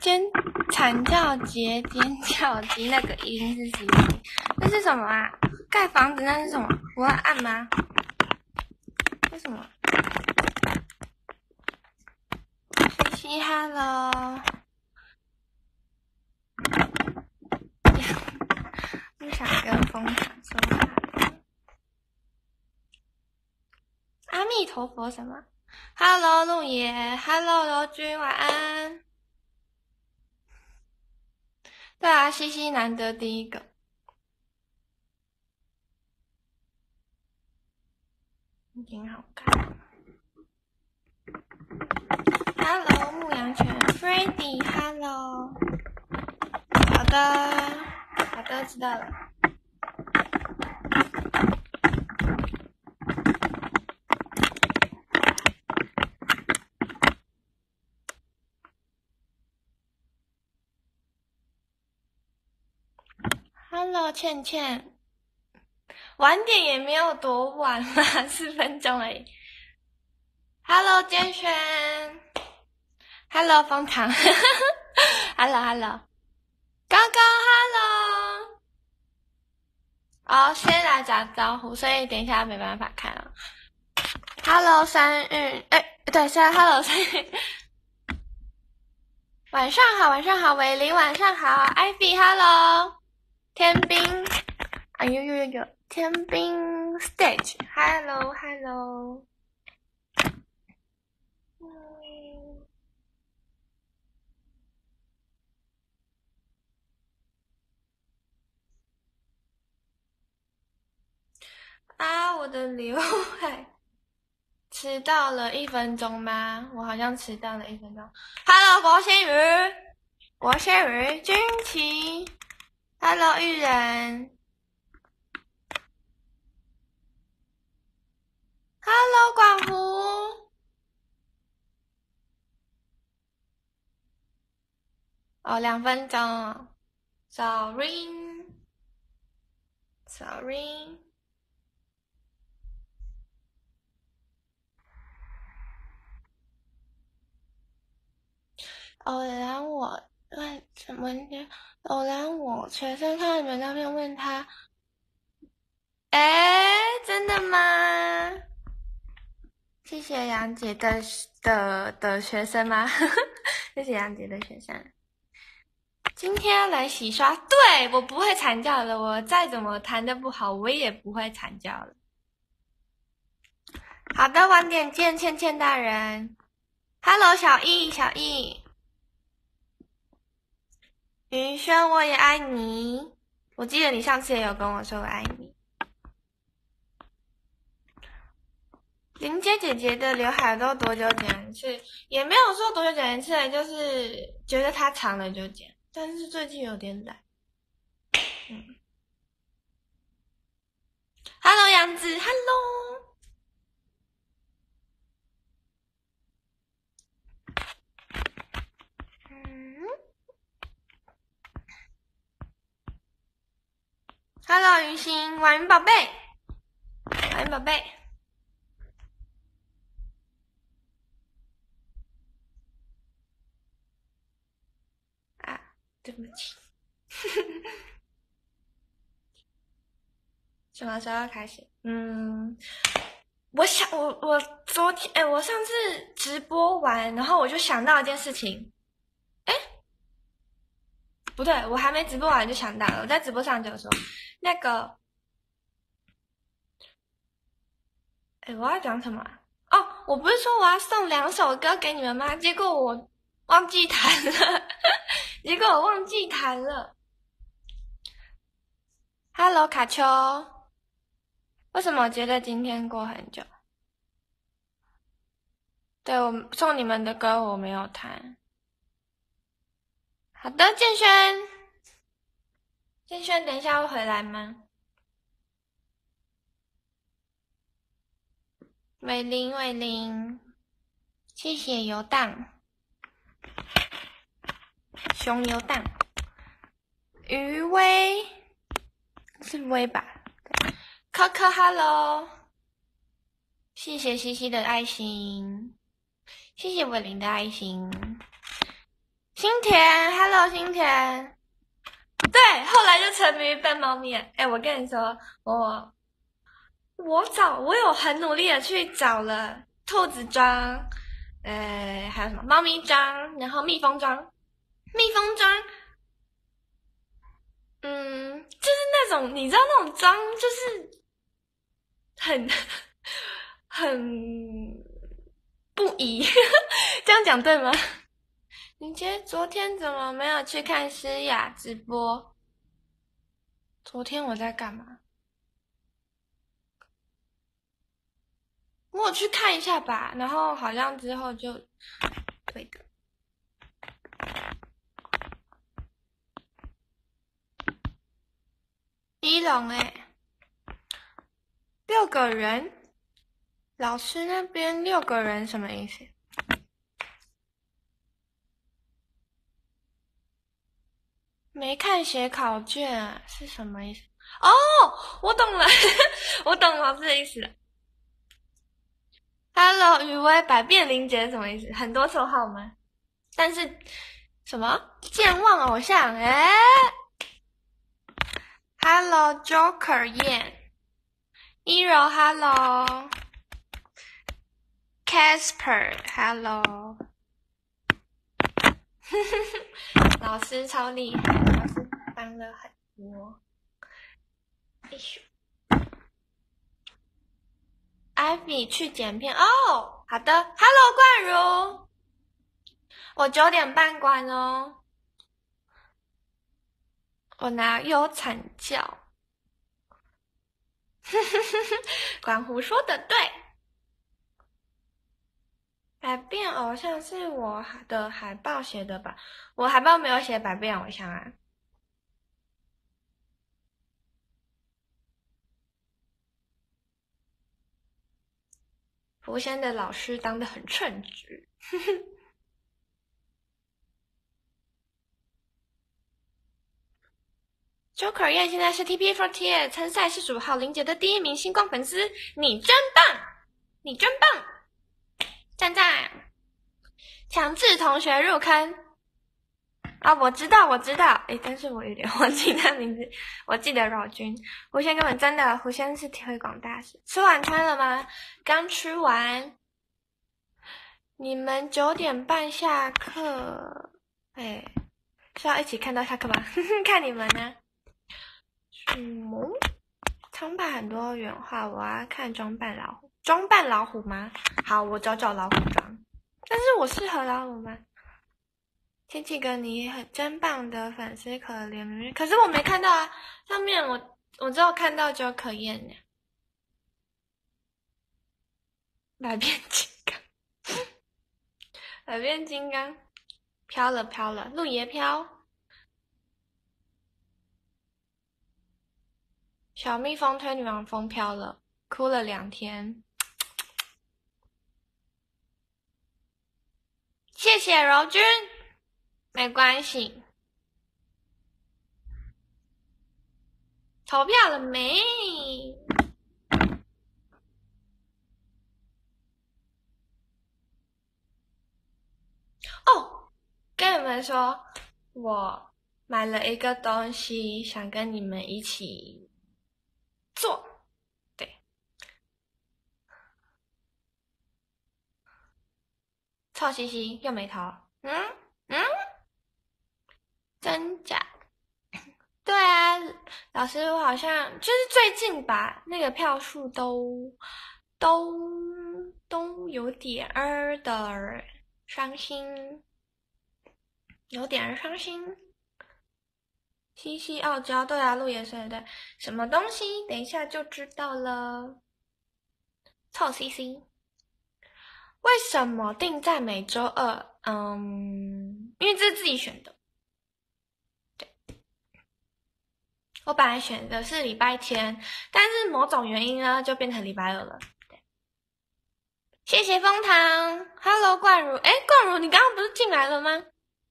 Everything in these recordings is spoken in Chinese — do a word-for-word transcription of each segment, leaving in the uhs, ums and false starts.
尖惨叫节尖叫机那个音是什么？那是什么啊？盖房子那是什么？我要按吗？为什么？嘻嘻 ，hello。不想跟风传说话。阿弥陀佛什么 ？Hello 陆爷 ，Hello 罗君，晚安。对啊，西西难得第一个。挺好看。Hello 牧羊犬 ，Freddy，Hello。好的，好的，知道了。Hello 倩倩，晚点也没有多晚啦，四分钟而已。Hello 建轩 ，Hello 枫糖，Hello Hello，高高 Hello， 哦，先来打招呼，所以等一下没办法看了。Hello 三玉，哎，对，是 Hello 三玉，晚上好，晚上好，伟林晚上好 ，Ivy Hello， 天兵，啊呦呦呦呦，天兵 Stage，Hello Hello。啊，我的刘海迟到了一分钟吗？我好像迟到了一分钟。Hello， 国仙鱼，国仙鱼，军旗 ，Hello， 玉人 ，Hello， 广湖。哦，两分钟 ，Sorry，Sorry。偶然我问什么？偶然我学生看你们照片，问他，哎，真的吗？谢谢杨姐的的的学生吗？谢谢杨姐的学生。今天要来洗刷，对，我不会惨叫了，我再怎么弹得不好，我也不会惨叫了。好的，晚点见，倩倩大人。Hello， 小易，小易。云轩，我也爱你。我记得你上次也有跟我说我爱你。林姐姐姐的刘海都多久剪一次？也没有说多久剪一次，就是觉得它长了就剪。但是最近有点懒。嗯。Hello， 杨子 ，Hello。嗯。Hello， 云星，婉云宝贝，婉云宝贝。啊，对不起。什么时候开始？嗯，我想我我昨天哎、欸，我上次直播完，然后我就想到一件事情。哎、欸，不对，我还没直播完就想到了。我在直播上就说那个。哎，我要讲什么啊？哦，我不是说我要送两首歌给你们吗？结果我忘记弹了，结果我忘记弹了。Hello， 卡丘，为什么我觉得今天过很久？对，我送你们的歌我没有弹。好的，建轩，建轩，等一下会回来吗？伟林，伟林，谢谢游荡，熊游荡，余威，是威吧？科科 ，Hello， 谢谢西西的爱心，谢谢伟林的爱心， 新田 ，Hello 新田。对，后来就沉迷于扮猫咪。哎，我跟你说，我我找我有很努力的去找了兔子装，呃，还有什么猫咪装，然后蜜蜂装，蜜蜂装。嗯，就是那种你知道那种妆，就是很很不宜，这样讲对吗？你姐昨天怎么没有去看诗雅直播？昨天我在干嘛？我有去看一下吧，然后好像之后就对的。一龙哎，六个人，老师那边六个人什么意思？没看写考卷啊，是什么意思？哦，我懂了，我懂老师的意思了。Hello，雨薇，百变玲姐是什么意思？很多绰号吗？但是什么健忘偶像？哎 ，Hello Joker 燕，一柔 Hello Casper Hello， 老师超厉害，老师帮了很多。哎咻 ，Ivy 去剪片哦，好的 ，Hello 冠如，我九点半关哦，我拿有惨叫。管胡说的对，百变偶像是我的海报写的吧？我海报没有写百变偶像啊。福仙的老师当得很称职。Joker 燕现在是 T P四十八 参赛四十五号林杰的第一名星光粉丝，你真棒，你真棒，赞赞！强制同学入坑啊！我知道，我知道，诶，但是我有点忘记他名字。我记得饶君，胡仙根本真的，胡仙是推广大使。吃晚餐了吗？刚吃完。你们九点半下课，哎，是要一起看到下课吗？看你们呢。嗯，长版很多原画，我要看装扮老虎。装扮老虎吗？好，我找找老虎装。但是我适合老虎吗？天气哥，你很真棒的粉丝可怜，可是我没看到啊。上面我我只有看到就可厌呢。百变金刚，百变金刚，飘了飘了，路爷飘。小蜜蜂推女王风飘了，哭了两天。谢谢柔君，没关系。投票了没？哦，跟你们说，我买了一个东西，想跟你们一起做。对，臭兮兮又没投。嗯嗯，真假？对啊，老师，我好像就是最近吧，那个票数都都都有点儿的伤心，有点儿伤心。西西傲娇，对啊，路也是对，什么东西？等一下就知道了。臭西西，为什么定在每周二？嗯，因为这是自己选的。我本来选的是礼拜天，但是某种原因呢，就变成礼拜二了。谢谢枫糖 ，Hello 冠如，哎，冠如，你刚刚不是进来了吗？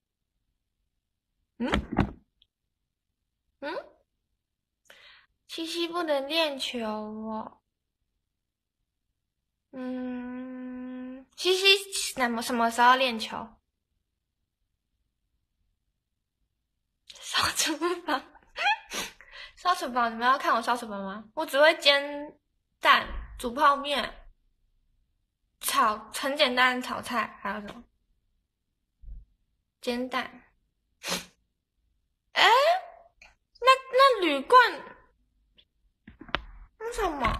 嗯嗯，七夕不能练球哦。嗯，七夕什么什么时候练球？ 厨房，烧厨房，你们要看我烧厨房吗？我只会煎蛋、煮泡面、炒很简单的炒菜，还有什么？煎蛋。哎，那那铝罐那什么？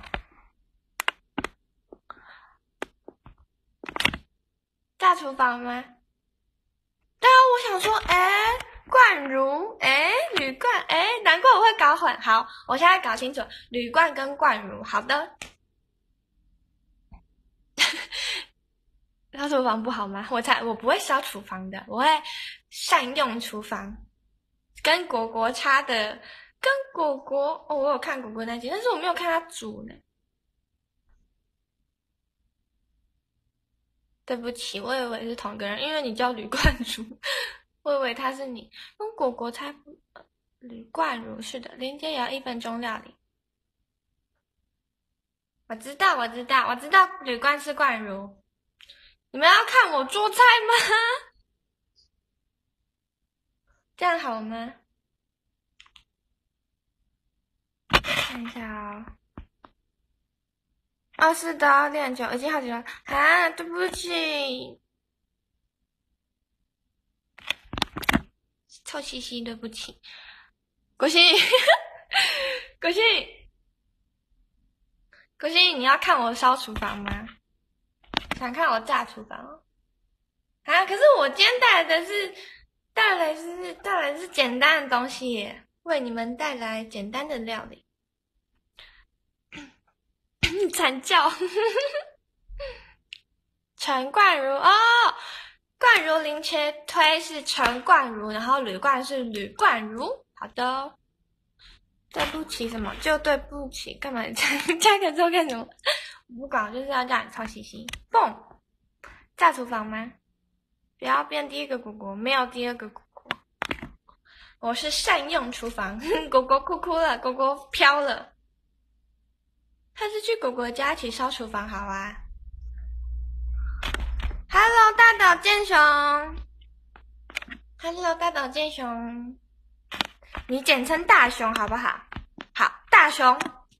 大厨房吗？对啊，我想说，哎，罐如，哎，铝罐，哎，难怪我会搞混。好，我现在搞清楚，铝罐跟罐如。好的。烧厨房不好吗？我才我不会烧厨房的，我会善用厨房。跟果果差的，跟果果哦，我有看果果那集，但是我没有看他煮呢。对不起，我以为是同个人，因为你叫吕冠如，我以为他是你。跟果果差不，吕冠如是的，连接也要一分钟料理。我知道，我知道，我知道吕冠是冠如。你们要看我做菜吗？这样好吗？看一下哦。哦，是的，练久已经好久了啊！对不起，臭兮兮，对不起。国兴，国兴，国兴，你要看我烧厨房吗？想看我炸厨房哦？啊！可是我今天带来的是带来是带来是简单的东西耶，为你们带来简单的料理。惨叫。陈冠如哦，冠如零切推是陈冠如，然后铝冠是吕冠如。好的，对不起什么就对不起，干嘛加个之干什么？我不管，我就是要叫你臭兮兮。蹦，炸厨房吗？不要变第一个果果，没有第二个果果。我是善用厨房，果果哭哭了，果果飘了。他是去果果家一起烧厨房，好啊。Hello， 大岛健雄。Hello， 大岛健雄。你简称大雄好不好？好，大雄。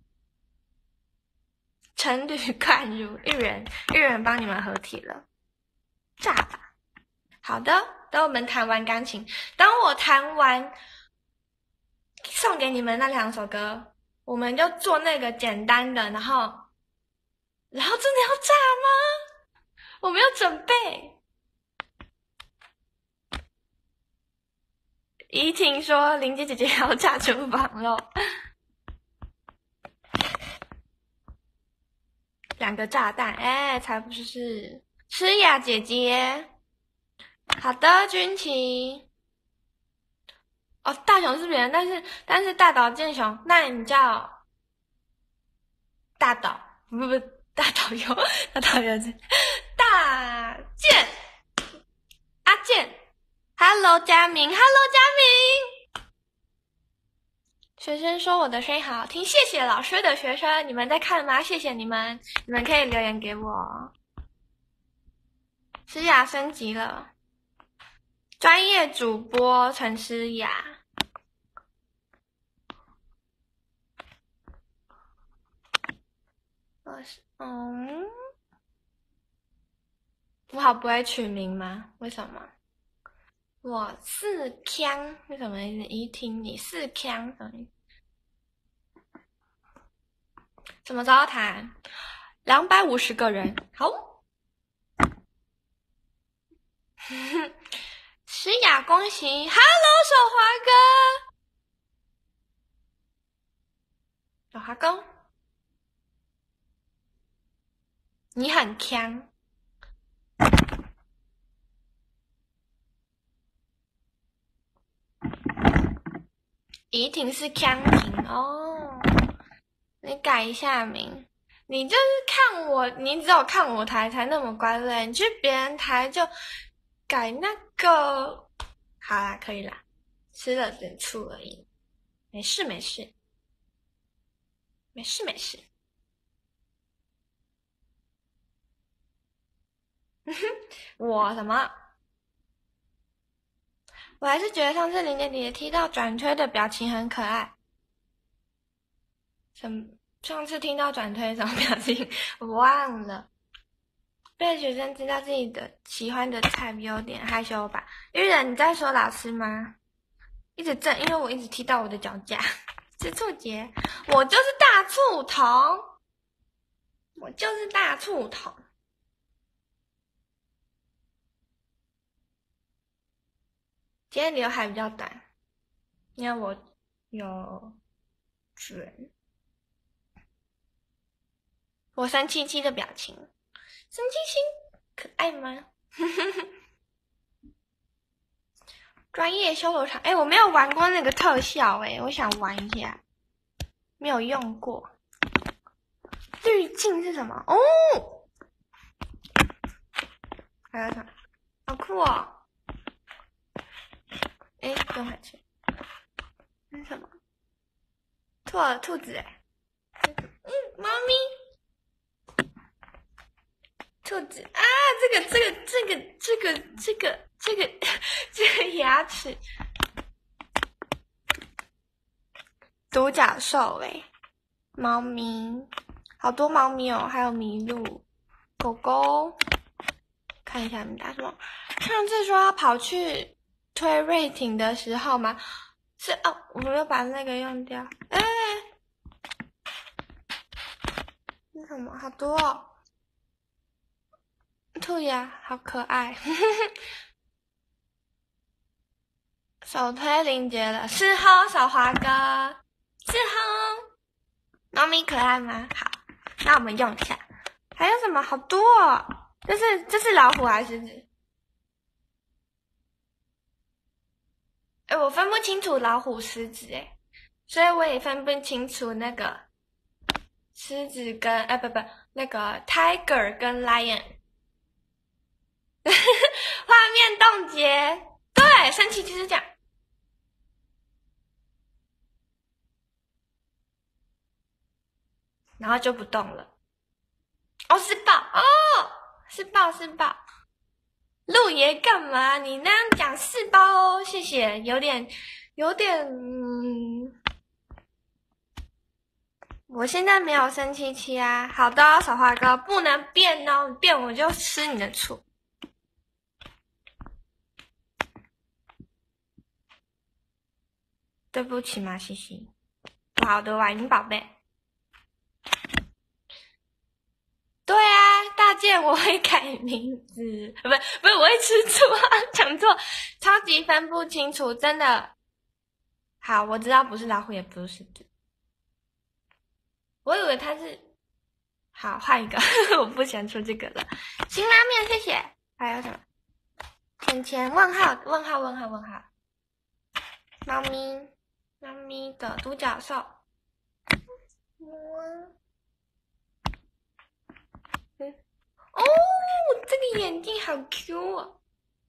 陈吕冠如一人，一人帮你们合体了，炸吧！好的，等我们弹完钢琴，等我弹完送给你们那两首歌，我们就做那个简单的，然后，然后真的要炸吗？我没有准备。怡婷说：“林姐姐姐要炸厨房了。”两个炸弹，哎，才不是！诗雅姐姐，好的，军旗。哦，大雄是别人，但是但是大岛健雄，那你叫大岛，不不不，大岛优，大岛优是大健，阿健 ，Hello 佳明 ，Hello 佳明。学生说我的声音好好听，谢谢老师的学生，你们在看吗？谢谢你们，你们可以留言给我。诗雅升级了，专业主播陈诗雅。我是嗯，我好不会取名吗？为什么？我是强是什么意思？一听你是强什么意思？什么时候谈？两百五十个人，好。诗雅，恭喜 ！Hello， 手华哥，手华哥，你很强。怡婷是强婷哦，你改一下名。你就是看我，你只有看我台才那么乖嘞，你去别人台就改那个。好啦，可以啦，吃了点醋而已，没事没事，没事没事。我什么？ 我还是觉得上次林姐姐踢到转推的表情很可爱。什么？上次听到转推什么表情？我忘了。被学生知道自己的喜欢的菜，有点害羞吧？玉人，你在说老师吗？一直震，因为我一直踢到我的脚架。是醋节，我就是大醋桶，我就是大醋桶。今天刘海比较短，因为我有卷。我生气气的表情，生气气，可爱吗？专业修罗场，哎、欸，我没有玩过那个特效、欸，哎，我想玩一下，没有用过。滤镜是什么？哦，还有什么？好酷哦！哎、欸，等会去。那是什么？兔儿兔子哎、欸，嗯，猫咪，兔子啊，这个这个这个这个这个这个这个牙齿，独角兽哎、欸，猫咪，好多猫咪哦，还有麋鹿，狗狗，看一下你打什么？上次说要跑去推 rating 的时候吗？是哦，我没有把那个用掉。哎、欸，那什么？好多哦！兔牙好可爱。手推林杰了，是吼小华哥，是吼。猫咪可爱吗？好，那我们用一下。还有什么？好多哦！这是这是老虎还是狮子？哎，我分不清楚老虎、狮子，哎，所以我也分不清楚那个狮子跟哎不不那个 tiger 跟 lion。画面冻结，对，生气就是这样。然后就不动了。哦，是豹哦，是豹是豹。鹿爷干嘛？你那样讲是豹哦，谢谢。有点，有点，嗯，我现在没有生气气啊。好的，小花哥不能变哦，变我就吃你的醋。对不起嘛，西西。好的，婉莹宝贝。对啊，大健我会改名字，不不是我会吃醋啊，讲错，超级分不清楚，真的。好，我知道不是老虎，也不是狮子，我以为他是。好，换一个，我不想出这个了。辛拉面，谢谢。还有什么？钱钱问号问号问号问号。猫咪，猫咪的独角兽。嗯，哦，这个眼睛好 Q 哦。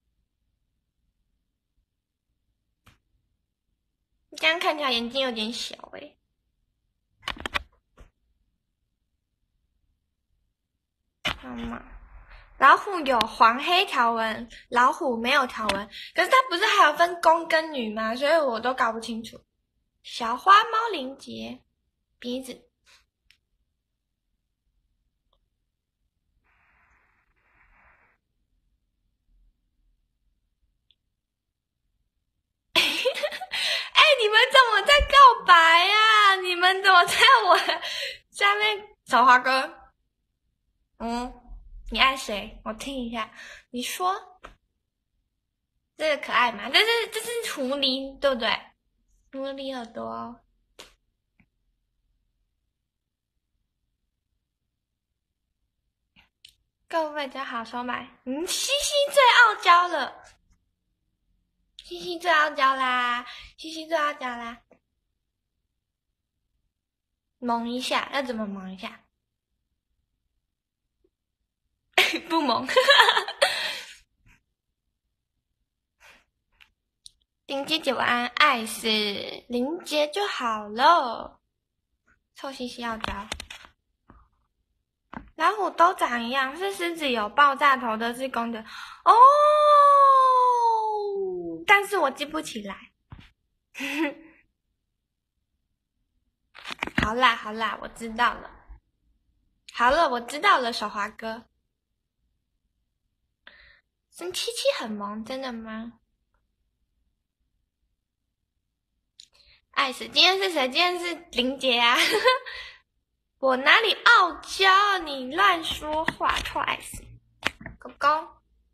你这样看起来眼睛有点小哎。好嘛，老虎有黄黑条纹，老虎没有条纹。可是它不是还有分公跟女吗？所以我都搞不清楚。小花猫林杰，鼻子。哎、欸，你们怎么在告白呀、啊？你们怎么在我下面？小花哥，嗯，你爱谁？我听一下。你说，这个可爱吗？这是这是狐狸，对不对？狐狸耳朵、哦。各位家好，收买。嗯，西西最傲娇了。西西最傲娇啦，西西最傲娇啦。萌一下，要怎么萌一下？不萌。林姐姐晚安，爱死林杰就好了。臭西西傲娇。老虎都长一样，是狮子有爆炸头的是公的哦。大但是我记不起来。好啦好啦，我知道了。好了，我知道了，小华哥。跟七七很萌，真的吗？爱死，今天是谁？今天是林杰啊！我哪里傲娇？你乱说话，臭爱死！狗狗。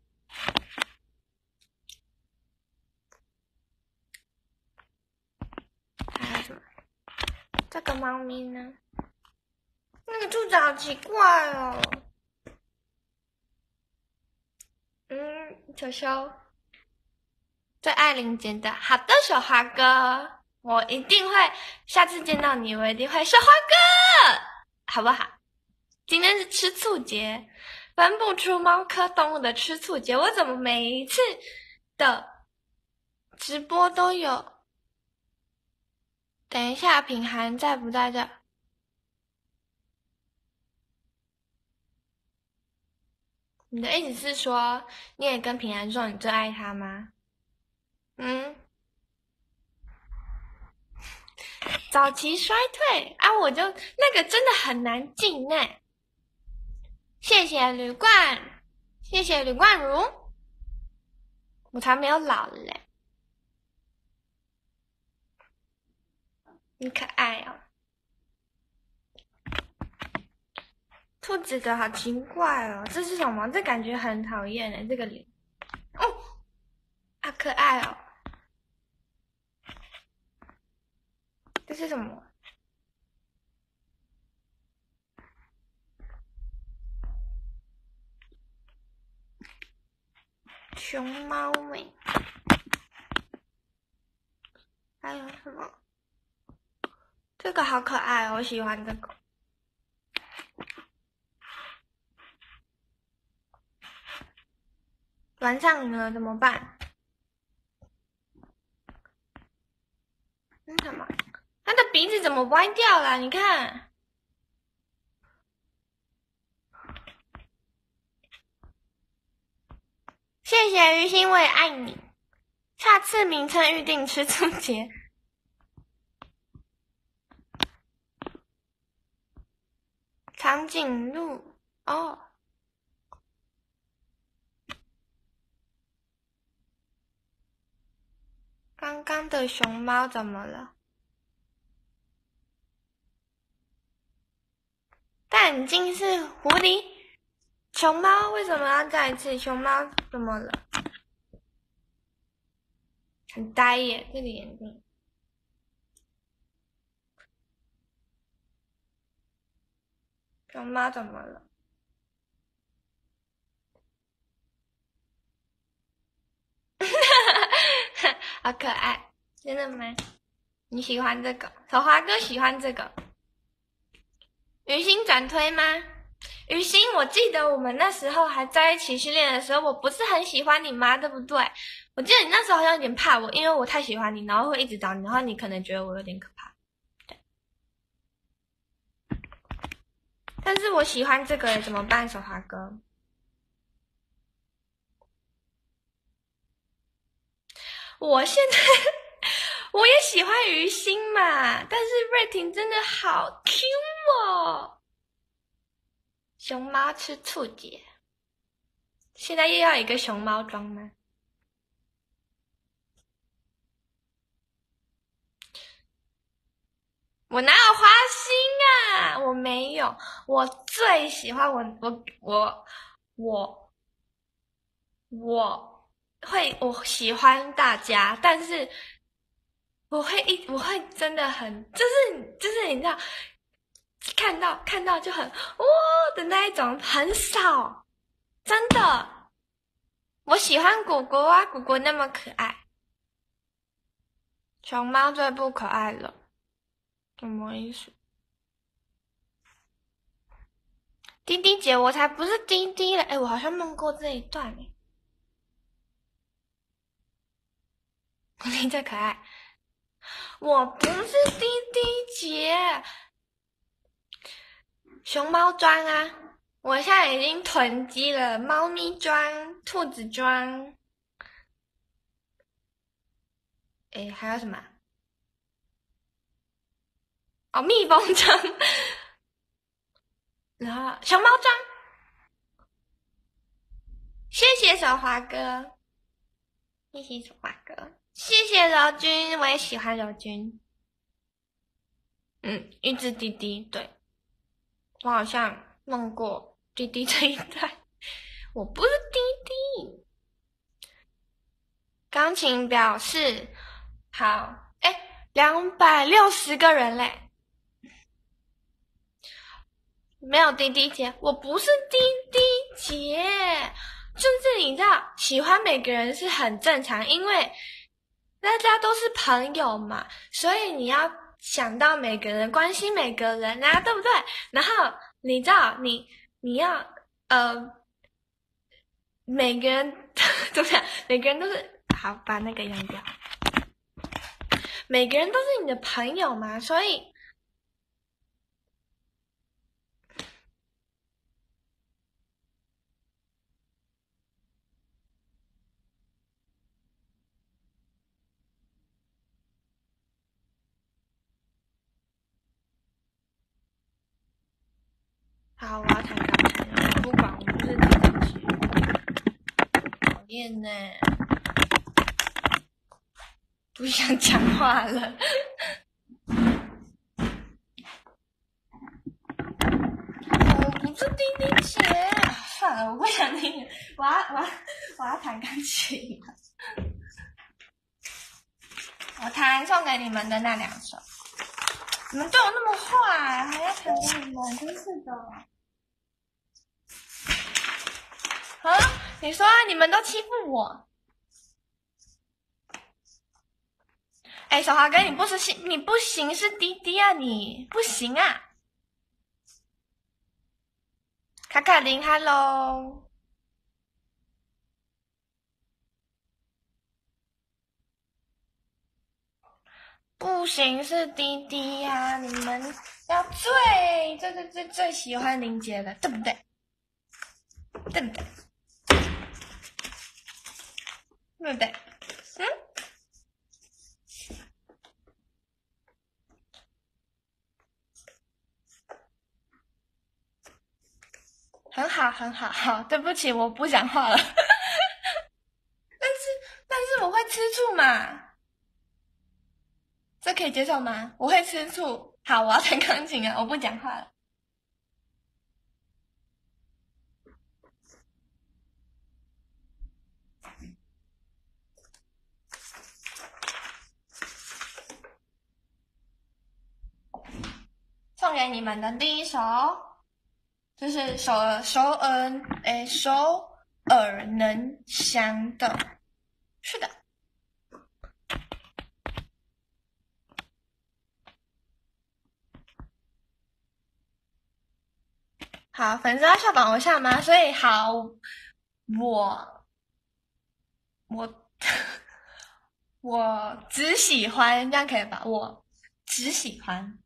还有什么？这个猫咪呢？那个兔子好奇怪哦。嗯，球球最爱林杰的。好的，小华哥，我一定会下次见到你，我一定会小华哥，好不好？今天是吃醋节，分不出猫科动物的吃醋节。我怎么每一次的直播都有？等一下，品涵在不在这？你的意思是说，你也跟平安说你最爱他吗？嗯，早期衰退啊，我就那个真的很难进呢。谢谢吕冠，谢谢吕冠如，我才没有老嘞。你可爱哦，兔子的好奇怪哦，这是什么？这感觉很讨厌哎，这个脸。哦，好可爱哦。这是什么？熊猫尾。还有什么？这个好可爱哦，我喜欢这个。玩上瘾了怎么办？那什么？它的鼻子怎么歪掉了？你看。谢谢于心，我也爱你。下次名称预定吃醋节。长颈鹿哦。刚刚的熊猫怎么了？但已经是狐狸。熊猫为什么要再一次？熊猫怎么了？很呆耶，这个眼睛。熊猫怎么了？好可爱，真的吗？你喜欢这个？小华哥喜欢这个。鱼心转推吗？鱼心，我记得我们那时候还在一起训练的时候，我不是很喜欢你吗？对不对？我记得你那时候好像有点怕我，因为我太喜欢你，然后会一直找你，然后你可能觉得我有点可怕。对。但是我喜欢这个，怎么办，小华哥？我现在我也喜欢鱼心嘛，但是瑞婷真的好 Q 哦。熊猫吃醋节，现在又要一个熊猫装吗？我哪有花心啊？我没有，我最喜欢我我我我我会我喜欢大家，但是我会一我会真的很就是就是你知道，看到看到就很哇的那一种很少，真的。我喜欢果果啊，果果那么可爱。熊猫最不可爱了，什么意思？滴滴姐，我才不是滴滴了，哎，我好像梦过这一段哎。你最可爱，我不是滴滴姐，熊猫装啊！我现在已经囤积了猫咪装、兔子装。 诶，还有什么？哦，蜜蜂装，然后小猫装。谢谢小华哥，谢谢小华哥，谢谢柔君，我也喜欢柔君。嗯，一只滴滴，对，我好像梦过滴滴这一代，我不是滴滴。钢琴表示好，哎，两百六十个人嘞。没有滴滴姐，我不是滴滴姐，就是你知道，喜欢每个人是很正常，因为大家都是朋友嘛，所以你要想到每个人，关心每个人啊，对不对？然后你知道，你你要呃，每个人怎么讲？每个人都是好，把那个用掉。每个人都是你的朋友嘛，所以。好，我要弹钢琴，我不管，我不是低等级，讨厌呢，不想讲话了。我不是滴滴姐，算了，我不想听，我要我要我要弹钢琴了。我弹送给你们的那两首，你们对我那么坏，还要弹给你们，真是的。啊！你说啊，你们都欺负我。哎，小华哥，你不是行，你不行是滴滴啊，你不行啊。卡卡琳 ，Hello。不行是滴滴呀、啊，你们要最最最最最喜欢林杰的，对不对？对不对？对不对？嗯。很好，很好，好，对不起，我不讲话了。但是，但是我会吃醋嘛，这可以接受吗？我会吃醋。好，我要弹钢琴啊，我不讲话了。送给你们的第一首，就是首首耳诶首耳能详的，是的。好，粉丝要效仿偶像吗？所以好，我我我只喜欢，这样可以吧？我只喜欢，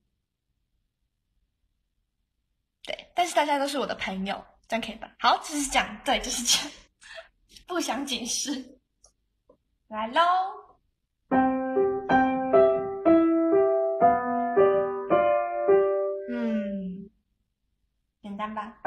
对，但是大家都是我的朋友，这样可以吧？好，就是这样，对，就是这样，不想解释，来喽，嗯，简单吧？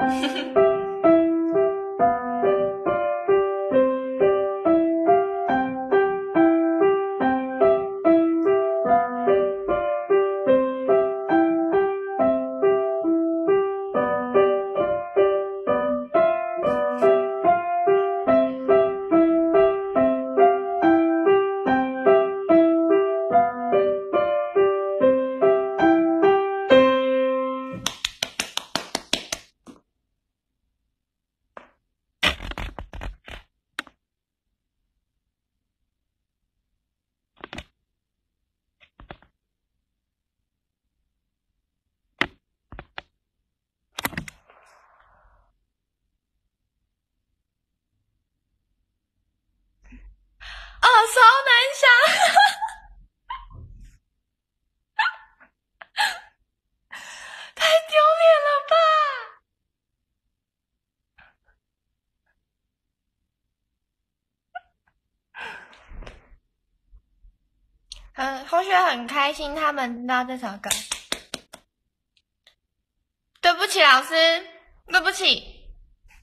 很开心他们知道这首歌。对不起老师，对不起。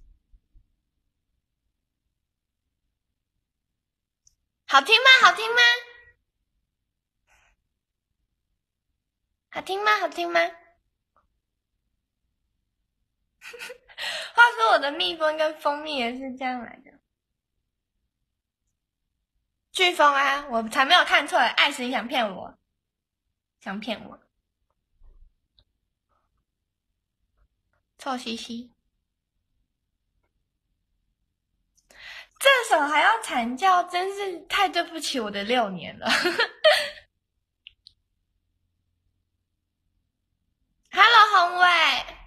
好听吗？好听吗？好听吗？好听吗？话说我的蜜蜂跟蜂蜜也是这样来的。飓风啊，我才没有看错，爱死你想骗我，想骗我，臭兮兮。这首还要惨叫，真是太对不起我的六年了。Hello， 宏伟。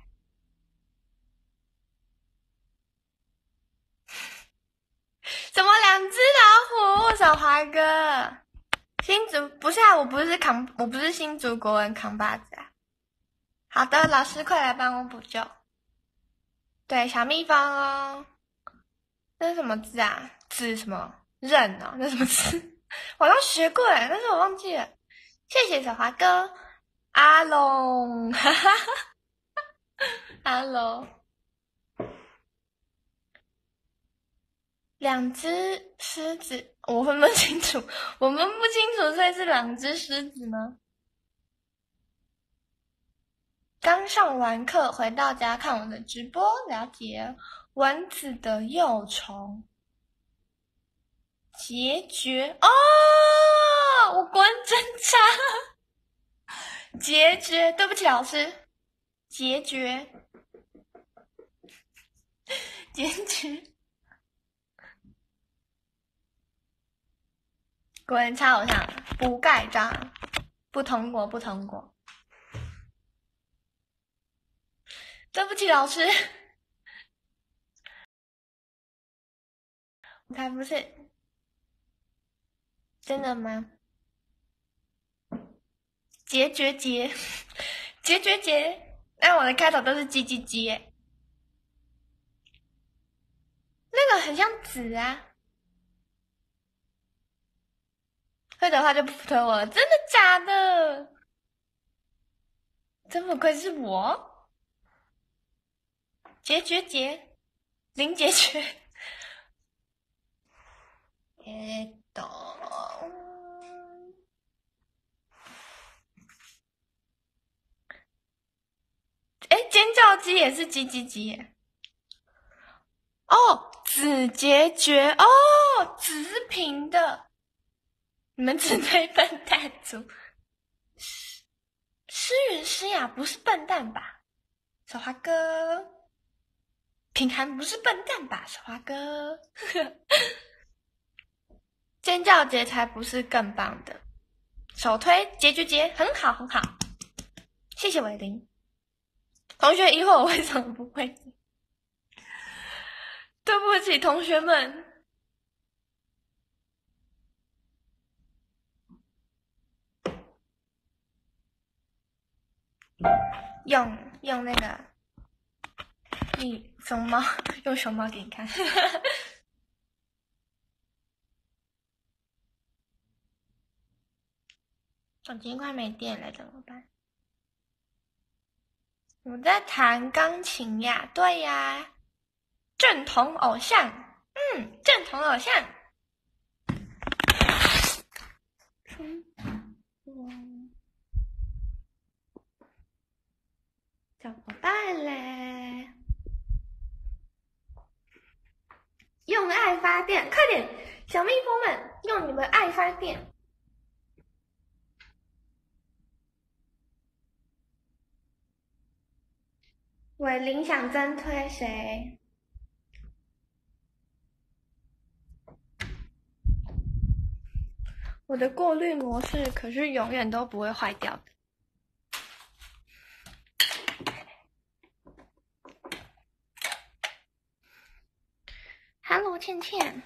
怎么两只老虎？小华哥，新竹不是啊，我不是扛，我不是新竹国文扛把子啊。好的，老师快来帮我补救。对，小蜜蜂哦。那是什么字啊？字什么？刃哦？那什么字？我好像学过哎，但是我忘记了。谢谢小华哥。阿龙，哈哈哈。Hello。两只狮子，我分不清楚，我分不清楚，所以是两只狮子吗？刚上完课回到家看我的直播，了解蚊子的幼虫。孑孓哦，我国文真差。孑孓，对不起老师。孑孓，孑孓。国文差好像不盖章，不通过，不通过。对不起老师。我才不是。真的吗？孑孓孑，孑孓孑，那我的开头都是叽叽叽耶。那个很像子啊。会的话就不推我了，真的假的？真不愧是我。孑孓孑，林孑孓。えっと。哎，尖叫鸡也是叽叽叽耶。哦，子孑孓，哦，子是平的。你们只对笨蛋族。诗人诗雅不是笨蛋吧？小华哥。品涵不是笨蛋吧？小华哥。尖叫节才不是更棒的。首推孑孓孑，很好很好。谢谢伟林。同学疑惑我为什么不会？对不起同学们。用用那个你熊猫，用熊猫给你看。手机快没电了，怎么办？我在弹钢琴呀，对呀，正统偶像，嗯，正统偶像。嗯，怎么办嘞？用爱发电，快点，小蜜蜂们，用你们爱发电。伟林想真推谁？我的过滤模式可是永远都不会坏掉的。Hello， 倩倩。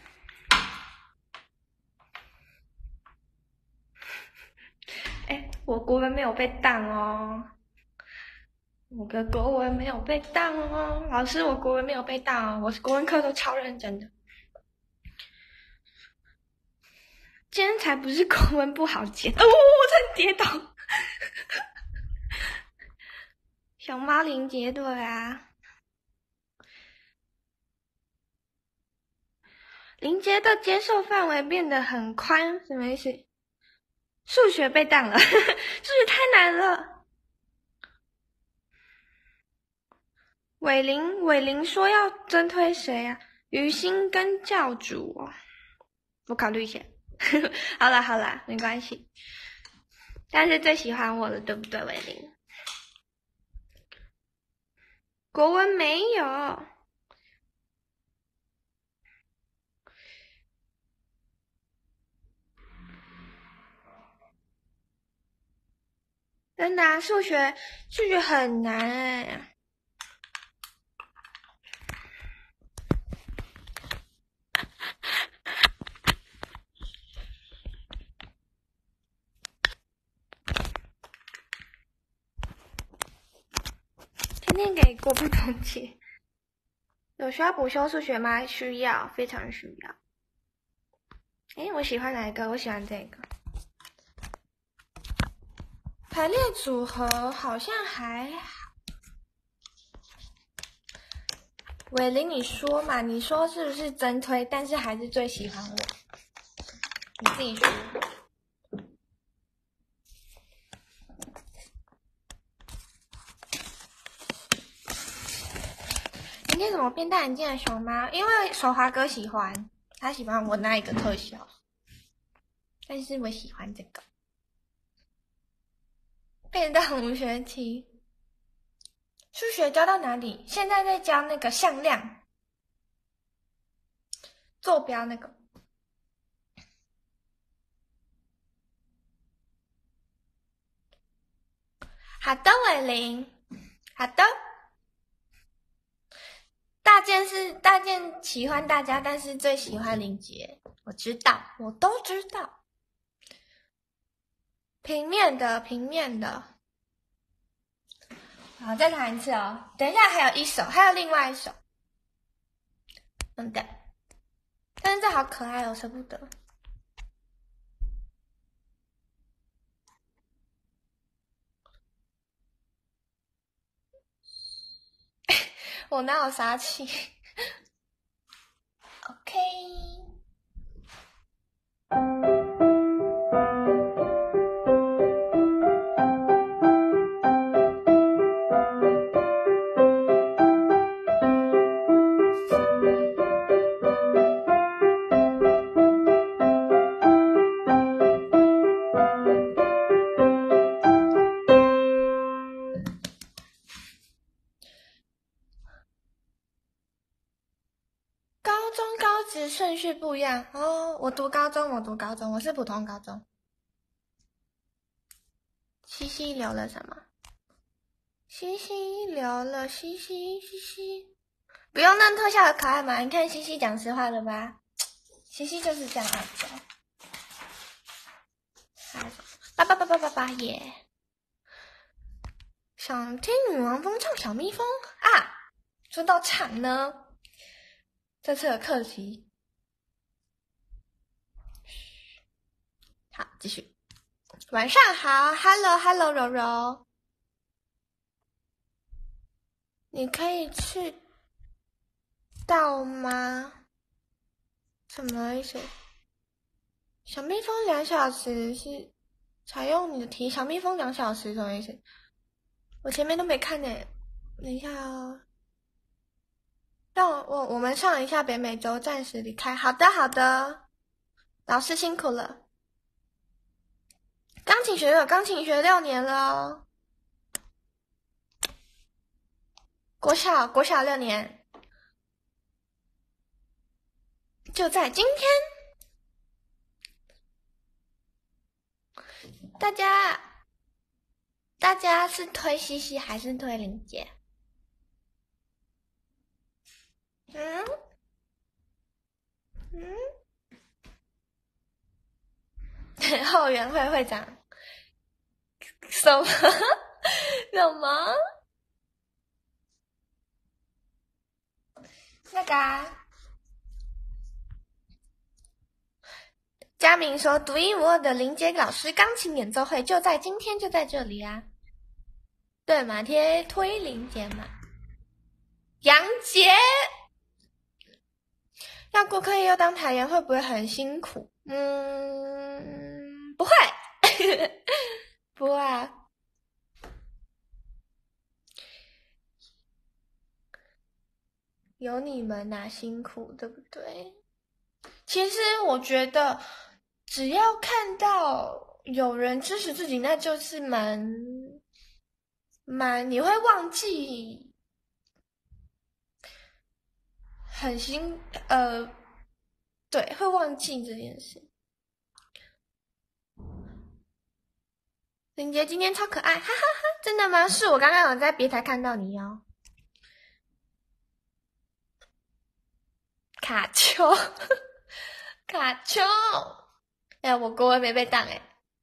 哎，我国文没有被当哦。我的国文没有被当哦，老师，我国文没有被当哦，我国文课都超认真的。 今天才不是国文不好解，哦，我差点跌倒。小猫林杰对啊，林杰的接受范围变得很宽，什么意思？数学被当了，数学太难了。伟林，伟林说要真推谁啊？于心跟教主哦，我考虑一下。好啦好啦，没关系。但是最喜欢我的，对不对，伟林？国文没有。真的啊，数学数学很难哎。天天给过不同解。有需要补修数学吗？需要，非常需要。哎，我喜欢哪一个？我喜欢这个。排列组合好像还好。伟林，你说嘛？你说是不是真推？但是还是最喜欢我。你自己说。今天怎么变戴眼镜的熊猫？因为手华哥喜欢，他喜欢我那一个特效，但是我喜欢这个。变到五学期，数学教到哪里？现在在教那个向量、坐标那个。好的，伟林。好的。大健是大健喜欢大家，但是最喜欢林杰。我知道，我都知道。平面的，平面的。好，再弹一次哦。等一下，还有一首，还有另外一首。嗯的。但是这好可爱哦，舍不得。我哪有杀气？OK。顺序不一样哦。我读高中，我读高中，我是普通高中。西西留了什么？西西留了西西西西，不用那特效的可爱吗？你看西西讲实话了吧？西西就是这样爱的。叭叭叭叭叭叭耶！想听女王蜂唱小蜜蜂啊？说到唱呢，这次的课题。好，继续。晚上好 ，Hello Hello 柔柔，你可以去到吗？什么意思？小蜜蜂两小时是采用你的题，小蜜蜂两小时什么意思？我前面都没看呢，等一下哦。让我我我们上一下北美洲，暂时离开。好的好的，老师辛苦了。钢琴学了，钢琴学六年了哦。国小国小六年，就在今天。大家大家是推西西还是推林杰？嗯嗯，后援会会长。什么？什么？那个啊， 佳明说，独一无二的林杰老师钢琴演奏会就在今天，就在这里啊。对嘛，贴推林杰嘛。杨杰要顾课业又当台员，会不会很辛苦？嗯，不会，不会啊。有你们哪辛苦，对不对？其实我觉得，只要看到有人支持自己，那就是蛮蛮，你会忘记很辛呃，对，会忘记这件事。林杰今天超可爱，哈哈哈！真的吗？是我刚刚有在别台看到你哦。卡丘，卡丘，哎，我国文没被当哎。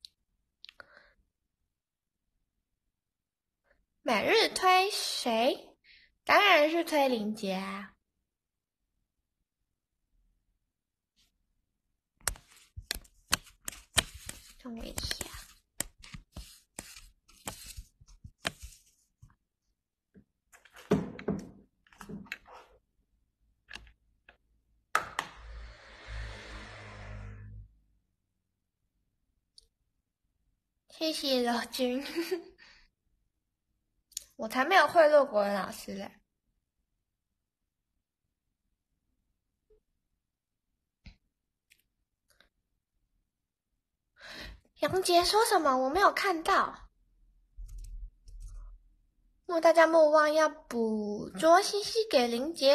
每日推谁？当然是推林杰啊。等我一下。谢谢老君，我才没有贿赂国文老师嘞。杨杰说什么？我没有看到。莫大家莫忘要捕捉西西给林杰。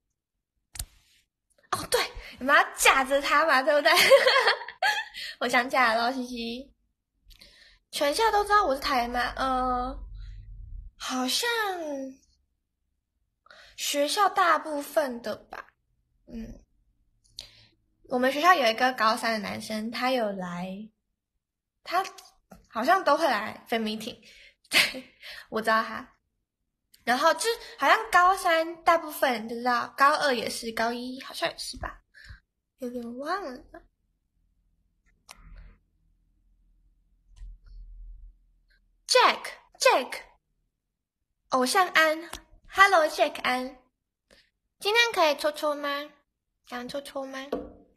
哦，对，你们要架着他嘛，对不对？我想起来了，西西。全校都知道我是台吗？呃，好像学校大部分的吧。嗯，我们学校有一个高三的男生，他有来，他好像都会来 fan meeting。对，我知道他。然后就好像高三大部分人都知道，高二也是，高一好像也是吧，有点忘了。Jack Jack， 偶像安 ，Hello Jack 安，今天可以抽抽吗？想抽抽吗？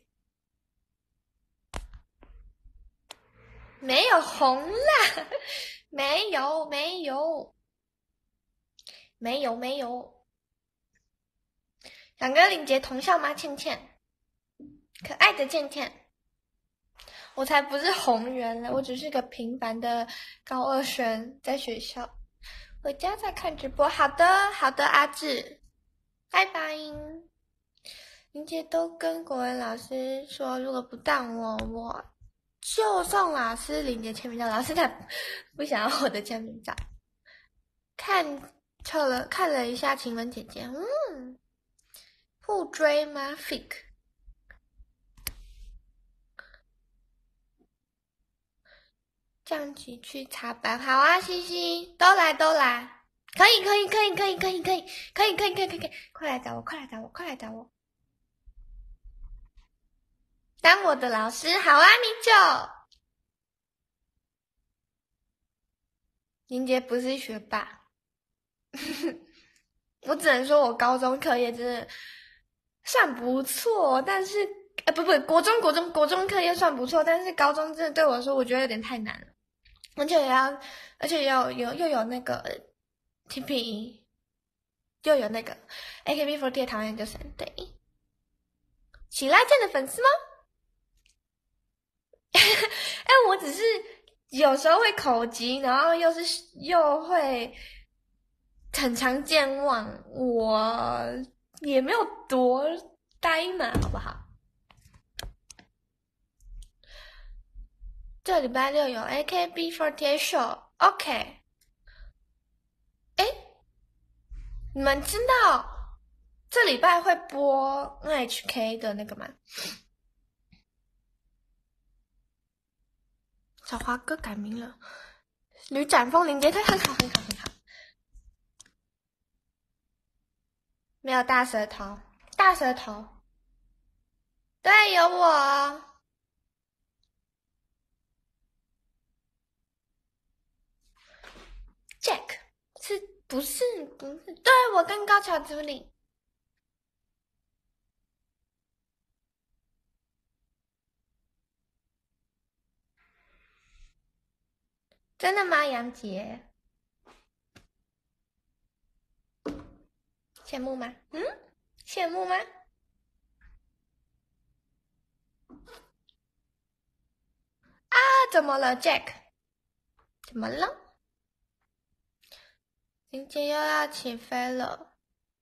没有红啦，没有没有没有没有。想跟林杰同校吗？倩倩，可爱的倩倩。我才不是红人了，我只是个平凡的高二生，在学校。回家再看直播。好的，好的，阿志，拜拜。林杰都跟国文老师说，如果不当我，我就送老师林杰签名照。老师他不想要我的签名照。看错了，看了一下晴雯姐姐，嗯，互追吗 ？Fake。降级去查班，好啊，西西，都来都来，可以可以可以可以可以可以可以可以可以可以可以，快来找我，快来找我，快来找我，当我的老师，好啊，米九。林杰不是学霸，我只能说我高中课业真的算不错，但是呃不不，国中国中国中课业算不错，但是高中真的对我说，我觉得有点太难了，而且也要，而且要有又有那个 T P。又有那个 A K B 四十八 讨厌就是对，喜拉健的粉丝吗？哎，我只是有时候会口急，然后又是又会很常健忘，我也没有多呆嘛，好不好？这礼拜六有 A K B 四十八 show，OK。哎，你们知道这礼拜会播 N H K 的那个吗？小华哥改名了，吕展峰、林杰他很好很好很好。没有大舌头，大舌头。对，有我。 Jack 是不是不是？对，我跟高桥朱里。真的吗，杨杰？羡慕吗？嗯，羡慕吗？啊，怎么了 ，Jack？怎么了？林杰又要起飞了。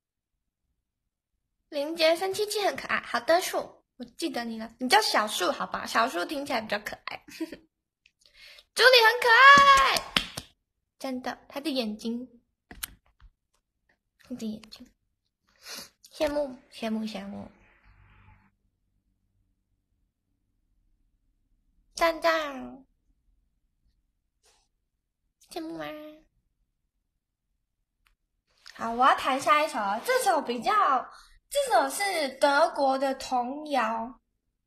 林杰生气气很可爱。好的，树，我记得你了。你叫小树好吧？小树听起来比较可爱。朱莉很可爱，真的，她的眼睛，她的眼睛，羡慕羡慕羡慕。蛋蛋，羡慕吗？好，我要弹下一首，这首比较，这首是德国的童谣，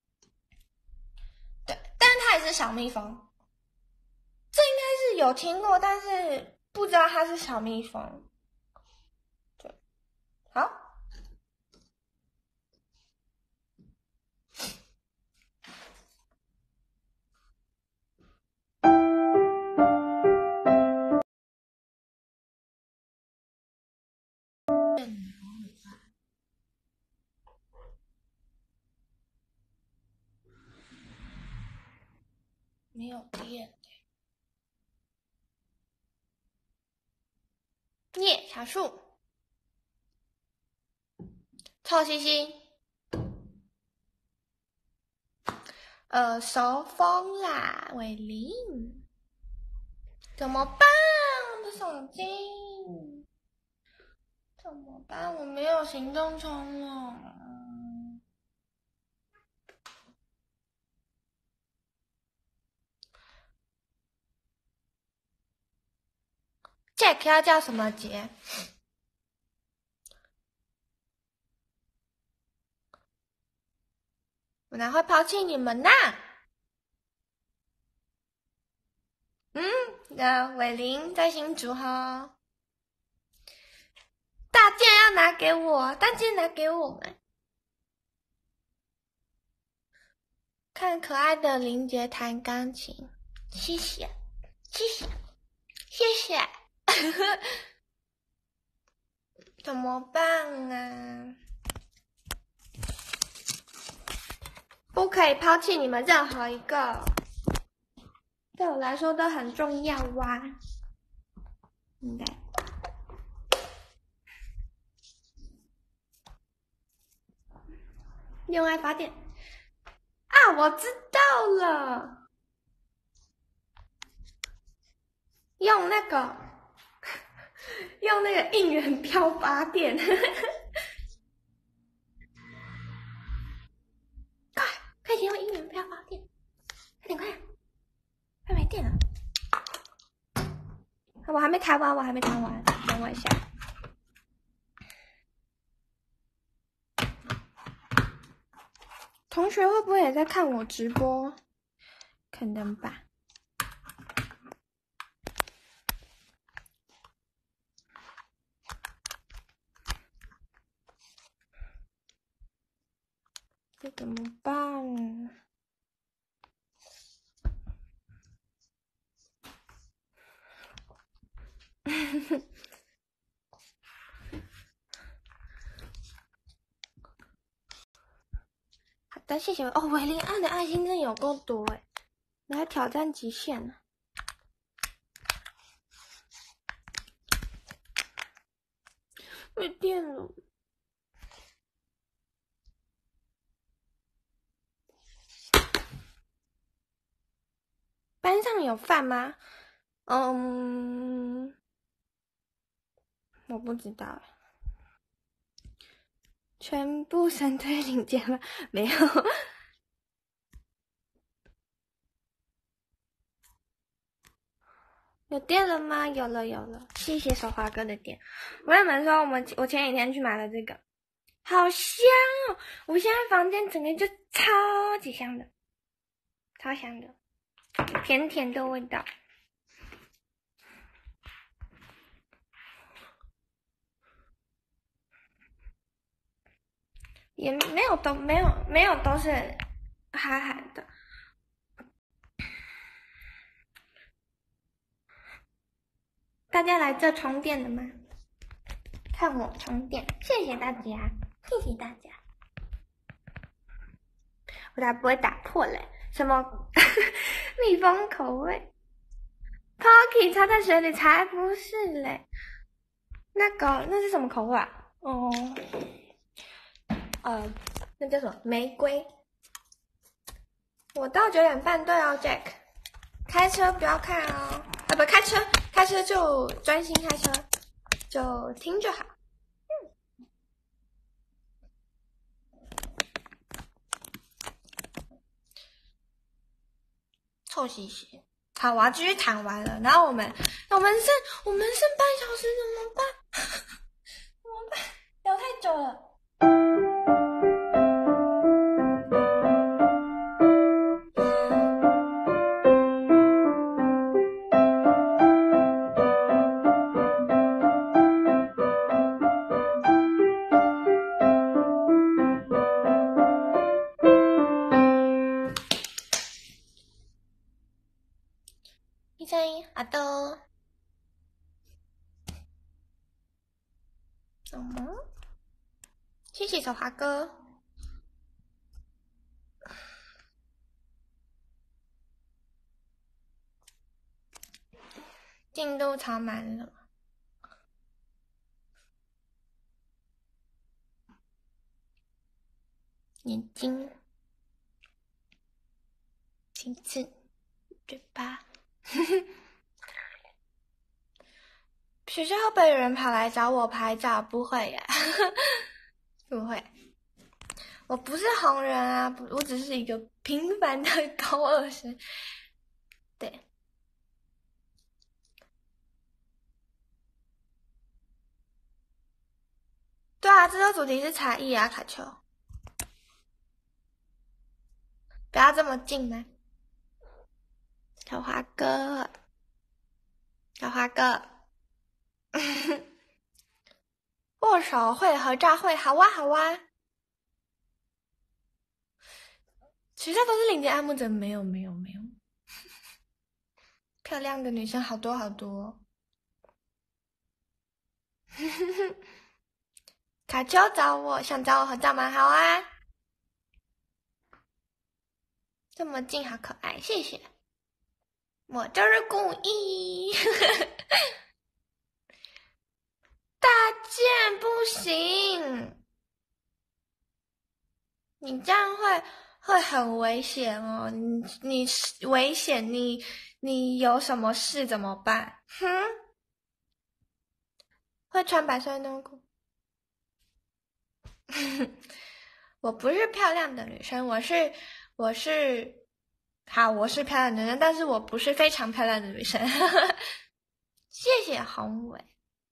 对，但是它也是小蜜蜂，这应该是有听过，但是不知道它是小蜜蜂，对，好。没有电。耶，小树，臭兮兮，耳熟风啦，伟林，怎么办？我的手机怎么办？我没有行动充了。Jack 要叫什么节？我哪会抛弃你们呐？嗯，那伟林在新竹哈，大件要拿给我，大件拿给我们。看可爱的林杰弹钢琴，谢谢，谢谢，谢谢。怎么办啊？不可以抛弃你们任何一个，对我来说都很重要哇。应该用爱发电啊！我知道了，用那个用那个应援票发电。快，快点用应援票发电，快点快点，快没电了。我还没弹完，我还没弹完，等我一下。同学会不会也在看我直播？可能吧。这怎么办？好的，谢谢哦。伟林按的爱心真的有够多哎，来挑战极限了。没电了。班上有饭吗？嗯，我不知道。全部神推领结吗？没有。有电了吗？有了，有了。谢谢手华哥的电。我跟你们说，我们我前几天去买了这个，好香哦！我现在房间整个就超级香的，超香的，甜甜的味道。 也没有都没有没有都是韩寒的。大家来这充电的吗？看我充电，谢谢大家，谢谢大家。我才不会打破嘞！什么蜜蜂口味 ？Pocky 插在水里才不是嘞！那个那是什么口味啊？哦，呃，那叫什么？玫瑰。我到九点半对哦 ，Jack。开车不要看哦，啊不，开车开车就专心开车，就听就好。嗯。臭兮兮。好，我要继续躺完了，然后我们我们剩我们剩半小时怎么办？怎么办？聊太久了。一三一，好的。什么？谢谢小华哥。进度超满了。眼睛、鼻子、嘴巴。学校会不会有人跑来找我拍照？不会耶，不会。我不是红人啊，不，我只是一个平凡的高二生。对。对啊，这个主题是才艺啊，卡丘。不要这么近吗？小华哥，小华哥，握手会、合照会，好哇好哇。学校都是领结爱慕者，没有没有没有。漂亮的女生好多好多。卡丘找我，想找我合照吗？好啊。这么近，好可爱，谢谢。我就是故意。大件不行，你这样会会很危险哦。你你危险，你你有什么事怎么办？哼，会穿白色运动裤。我不是漂亮的女生，我是我是好，我是漂亮的女生，但是我不是非常漂亮的女生。谢谢宏伟。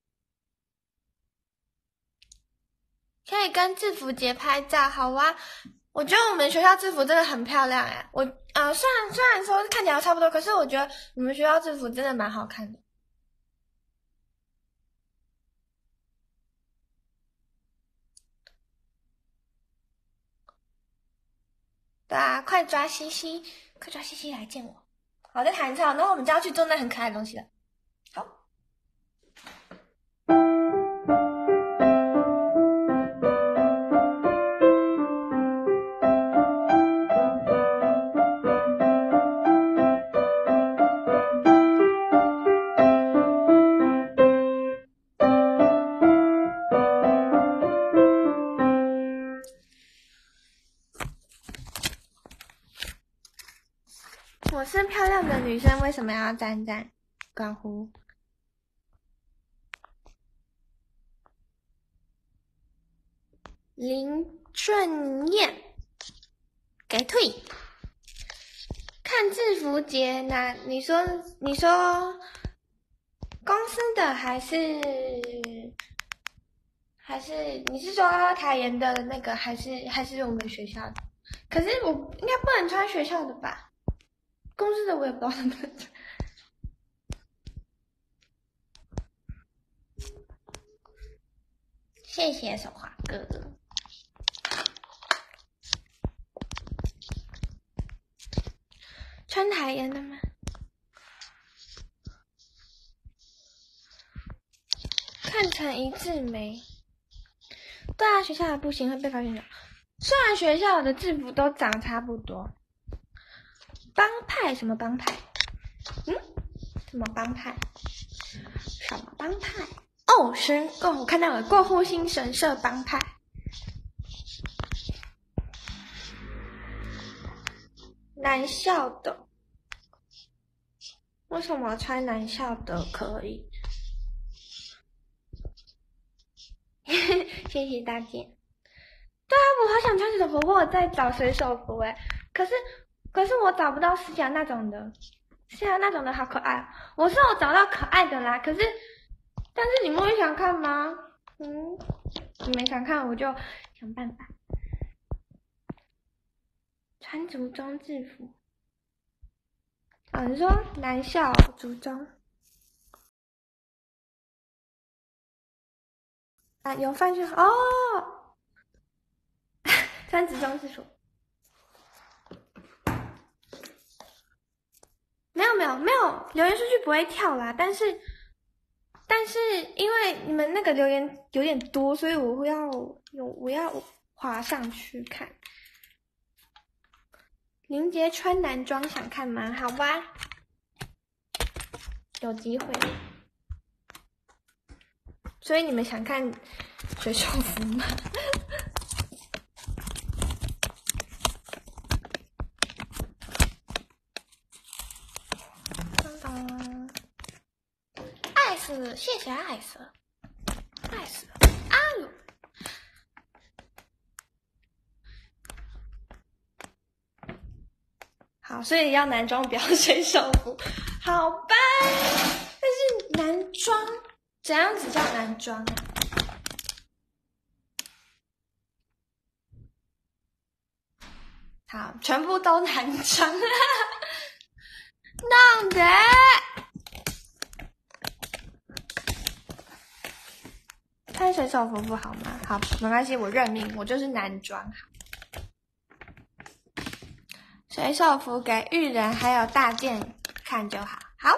可以跟制服节拍照，好啊！我觉得我们学校制服真的很漂亮哎，我呃虽然虽然说看起来差不多，可是我觉得你们学校制服真的蛮好看的。对啊，快抓西西，快抓西西来见我！好，在弹唱，然后我们就要去做那很可爱的东西了。好。我是漂亮的女生，为什么要站站？关乎林顺燕给退。看制服节，那你说你说公司的还是还是你是说台研的那个还是还是我们学校的？可是我应该不能穿学校的吧？公司的我也不知道能不能穿。谢谢手华哥。 穿海盐的吗？看成一字眉。对啊，学校的不行会被发现的。虽然学校的制服都长差不多。帮派什么帮派？嗯，什么帮派？什么帮派？哦，神哦，我看到了过户新神社帮派。男校的，为什么穿男校的可以？谢谢大姐。对啊，我好想穿水手服，或者在找水手服哎，可是可是我找不到思佳那种的，思佳那种的好可爱。我是有找到可爱的啦，可是但是你们会想看吗？嗯，你们想看我就想办法。穿族中制服。哦，你说男校族中。啊，有饭圈哦，穿族中制服。没有没有没有，留言数据不会跳啦，但是但是因为你们那个留言有点多，所以我会要有我要滑上去看。林杰穿男装想看吗？好吧，有机会。所以你们想看水手服吗？当当，爱死，谢谢爱死，爱死，啊哟！好，所以要男装不要水手服，好吧？但是男装怎样子叫男装啊？好，全部都男装，弄的。穿水手服不好吗？好，没关系，我认命，我就是男装好。水手服给玉人还有大剑看就好。好，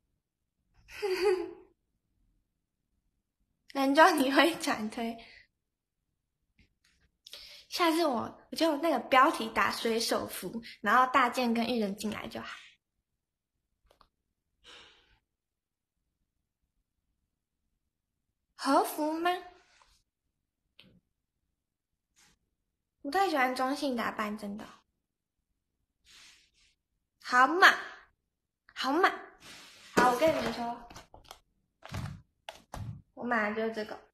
男装你会转推？下次我我就那个标题打水手服，然后大剑跟玉人进来就好。和服吗？不太喜欢中性打扮，真的。好嘛，好嘛，好，我跟你们说，我买的就是这个。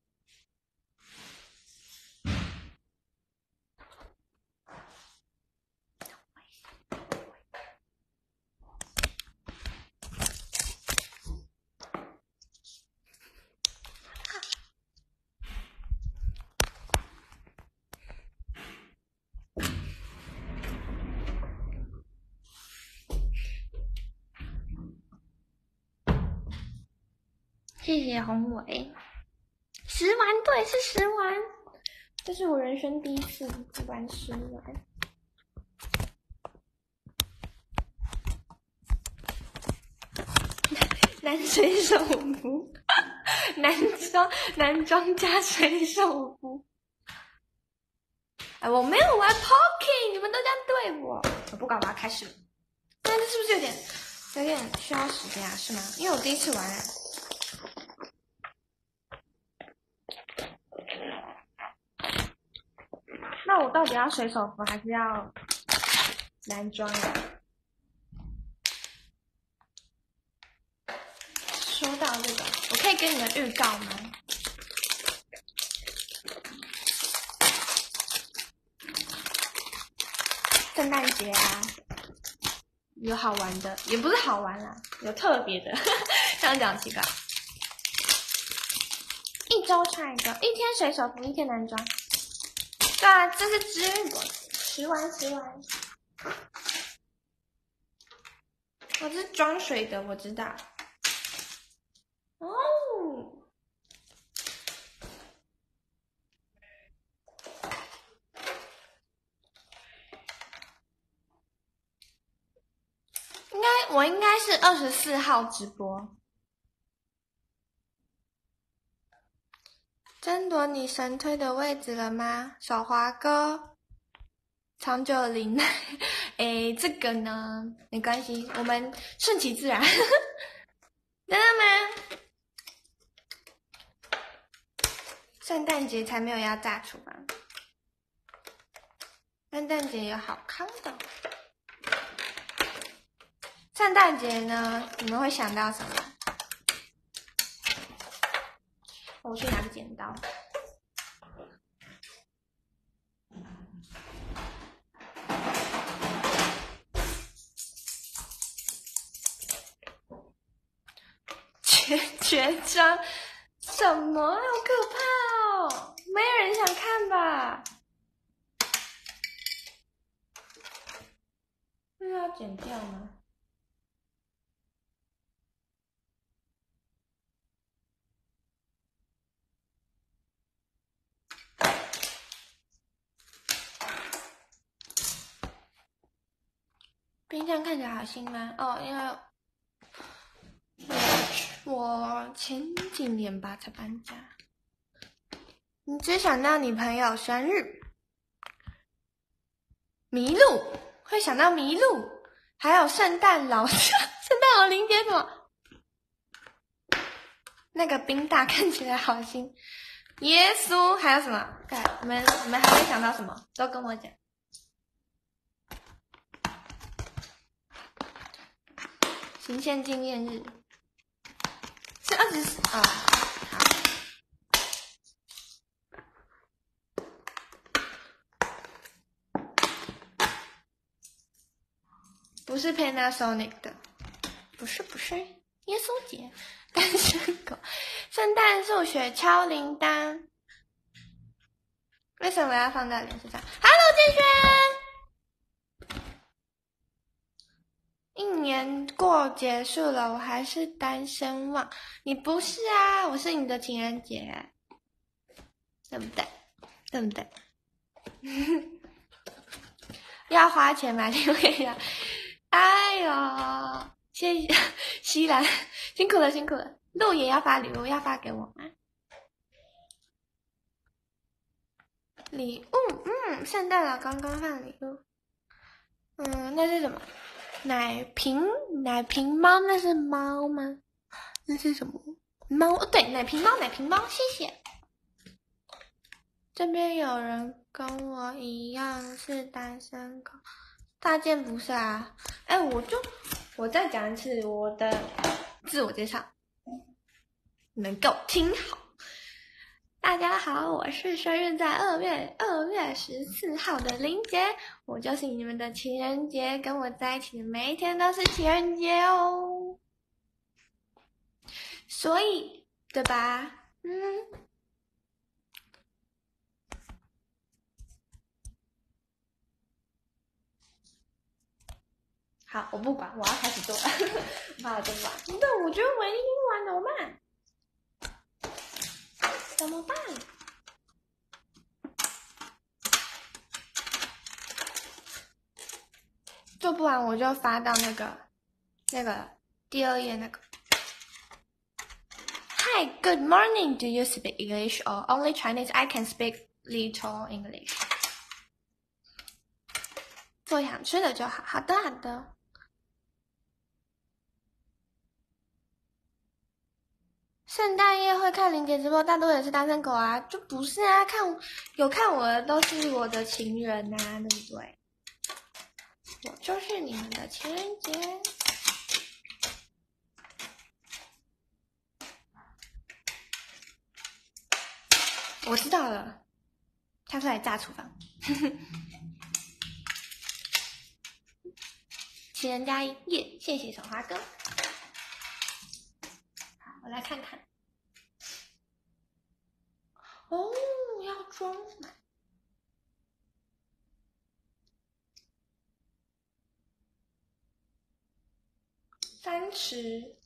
谢谢宏伟，十丸，对，是十丸，这是我人生第一次玩十丸。男水手服，男装男装加水手服。哎，我没有玩 Poking， 你们都这样对我，我不管，我要开始了。但是是不是有点有点需要时间啊？是吗？因为我第一次玩啊。那我到底要水手服还是要男装啊？说到这个，我可以给你们预告吗？圣诞节啊，有好玩的，也不是好玩啦，有特别的。这样讲奇怪。一周穿一个，一天水手服，一天男装。对啊，这是知遇果十丸十丸。我是装水的，我知道。哦。 我应该是二十四号直播。争夺你神推的位置了吗？小华哥，长久林，哎，这个呢没关系，我们顺其自然。真的吗？圣诞节才没有要炸厨房，圣诞节有好康的。圣诞节呢，你们会想到什么？我去拿个剪刀。绝绝招什么？好可怕哦！没有人想看吧？那要剪掉吗？冰箱看起来好新吗？哦，因为我我前几年吧才搬家。你只想到你朋友生日，麋鹿会想到麋鹿，还有圣诞老圣诞老林杰什么？那个冰大看起来好新。耶稣还有什么？你们你们还没想到什么？都跟我讲。行宪纪念日是二十四啊，好。不是 Panasonic 的，不是不是，耶稣节，单身狗，圣诞树雪橇铃铛，为什么要放在脸书上 ？Hello 建轩，一年过结束了，我还是单身汪。你不是啊，我是你的情人节，对不对？对不对？要花钱买礼物给他。哎呦，谢谢西兰，辛苦了辛苦了。鹿也要发礼物，要发给我吗？礼物，嗯，圣诞老公公放礼物。嗯，那是什么？奶瓶奶瓶猫，那是猫吗？那是什么？猫？对，奶瓶猫奶瓶猫，谢谢。这边有人跟我一样是单身狗。大件不是啊，哎，我就我再讲一次我的自我介绍，你们给我听好。大家好，我是生日在二月二月十四号的林杰，我就是你们的情人节，跟我在一起的每一天都是情人节哦。所以，对吧？嗯。好，我不管，我要开始做了。我怕我做不完。对，我觉得我一定做不完，怎么办？怎么办？做不完我就发到那个那个第二页那个。Hi, good morning. Do you speak English or only Chinese? I can speak little English. 做想吃的就好。好的，好的。圣诞夜会看林姐直播，大多也是单身狗啊，就不是啊，看有看我的都是我的情人呐、啊，对不对？我就是你们的情人节。我知道了，他是来炸厨房。情人加一耶，谢谢小花哥。好，我来看看。哦，要装满。三匙，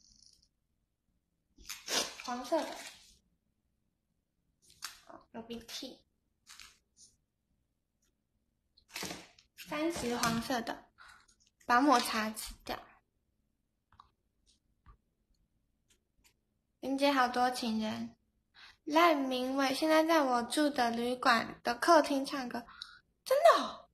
黄色的。有鼻涕。三匙黄色的，把抹茶吃掉。 林杰好多情人。赖明伟现在在我住的旅馆的客厅唱歌，真的哦。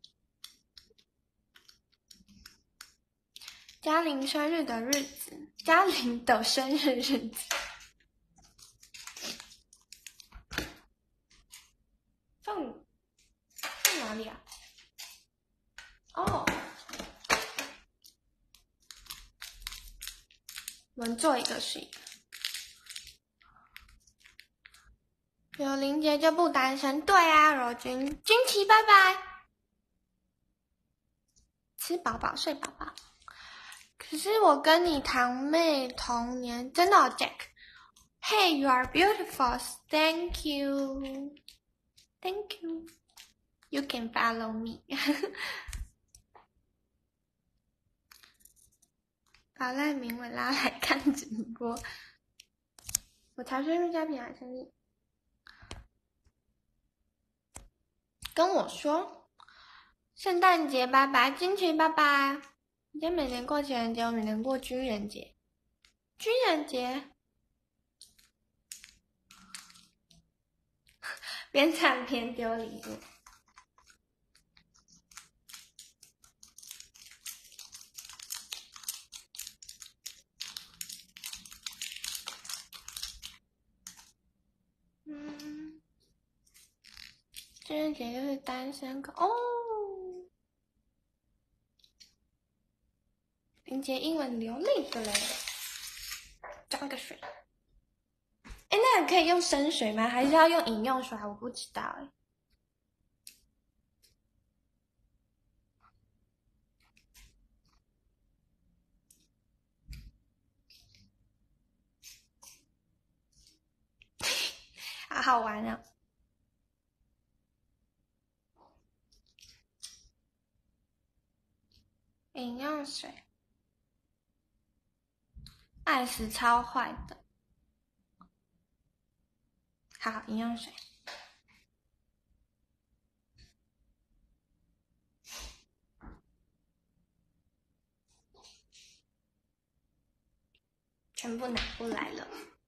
嘉玲生日的日子，嘉玲的生日日子。放放哪里啊？哦，我们做一个是一个。有林杰就不单身，对啊，柔君，君琪拜拜，吃饱饱睡饱饱。可是我跟你堂妹同年，真的、哦、Jack。Hey, you are beautiful. Thank you. Thank you. You can follow me. 把赖明伟拉来看直播。我才生日加平安生日。跟我说，圣诞节拜拜，金曲拜拜。今天每年过情人节，我每年过军人节。军人节，边唱边丢礼物。嗯，军人节就是单身狗哦。林杰英文流利的嘞，装个水。哎，那个可以用生水吗？还是要用饮用水？我不知道哎。好好玩啊！饮用水，爱死超坏的。好，饮用水。全部拿过来了。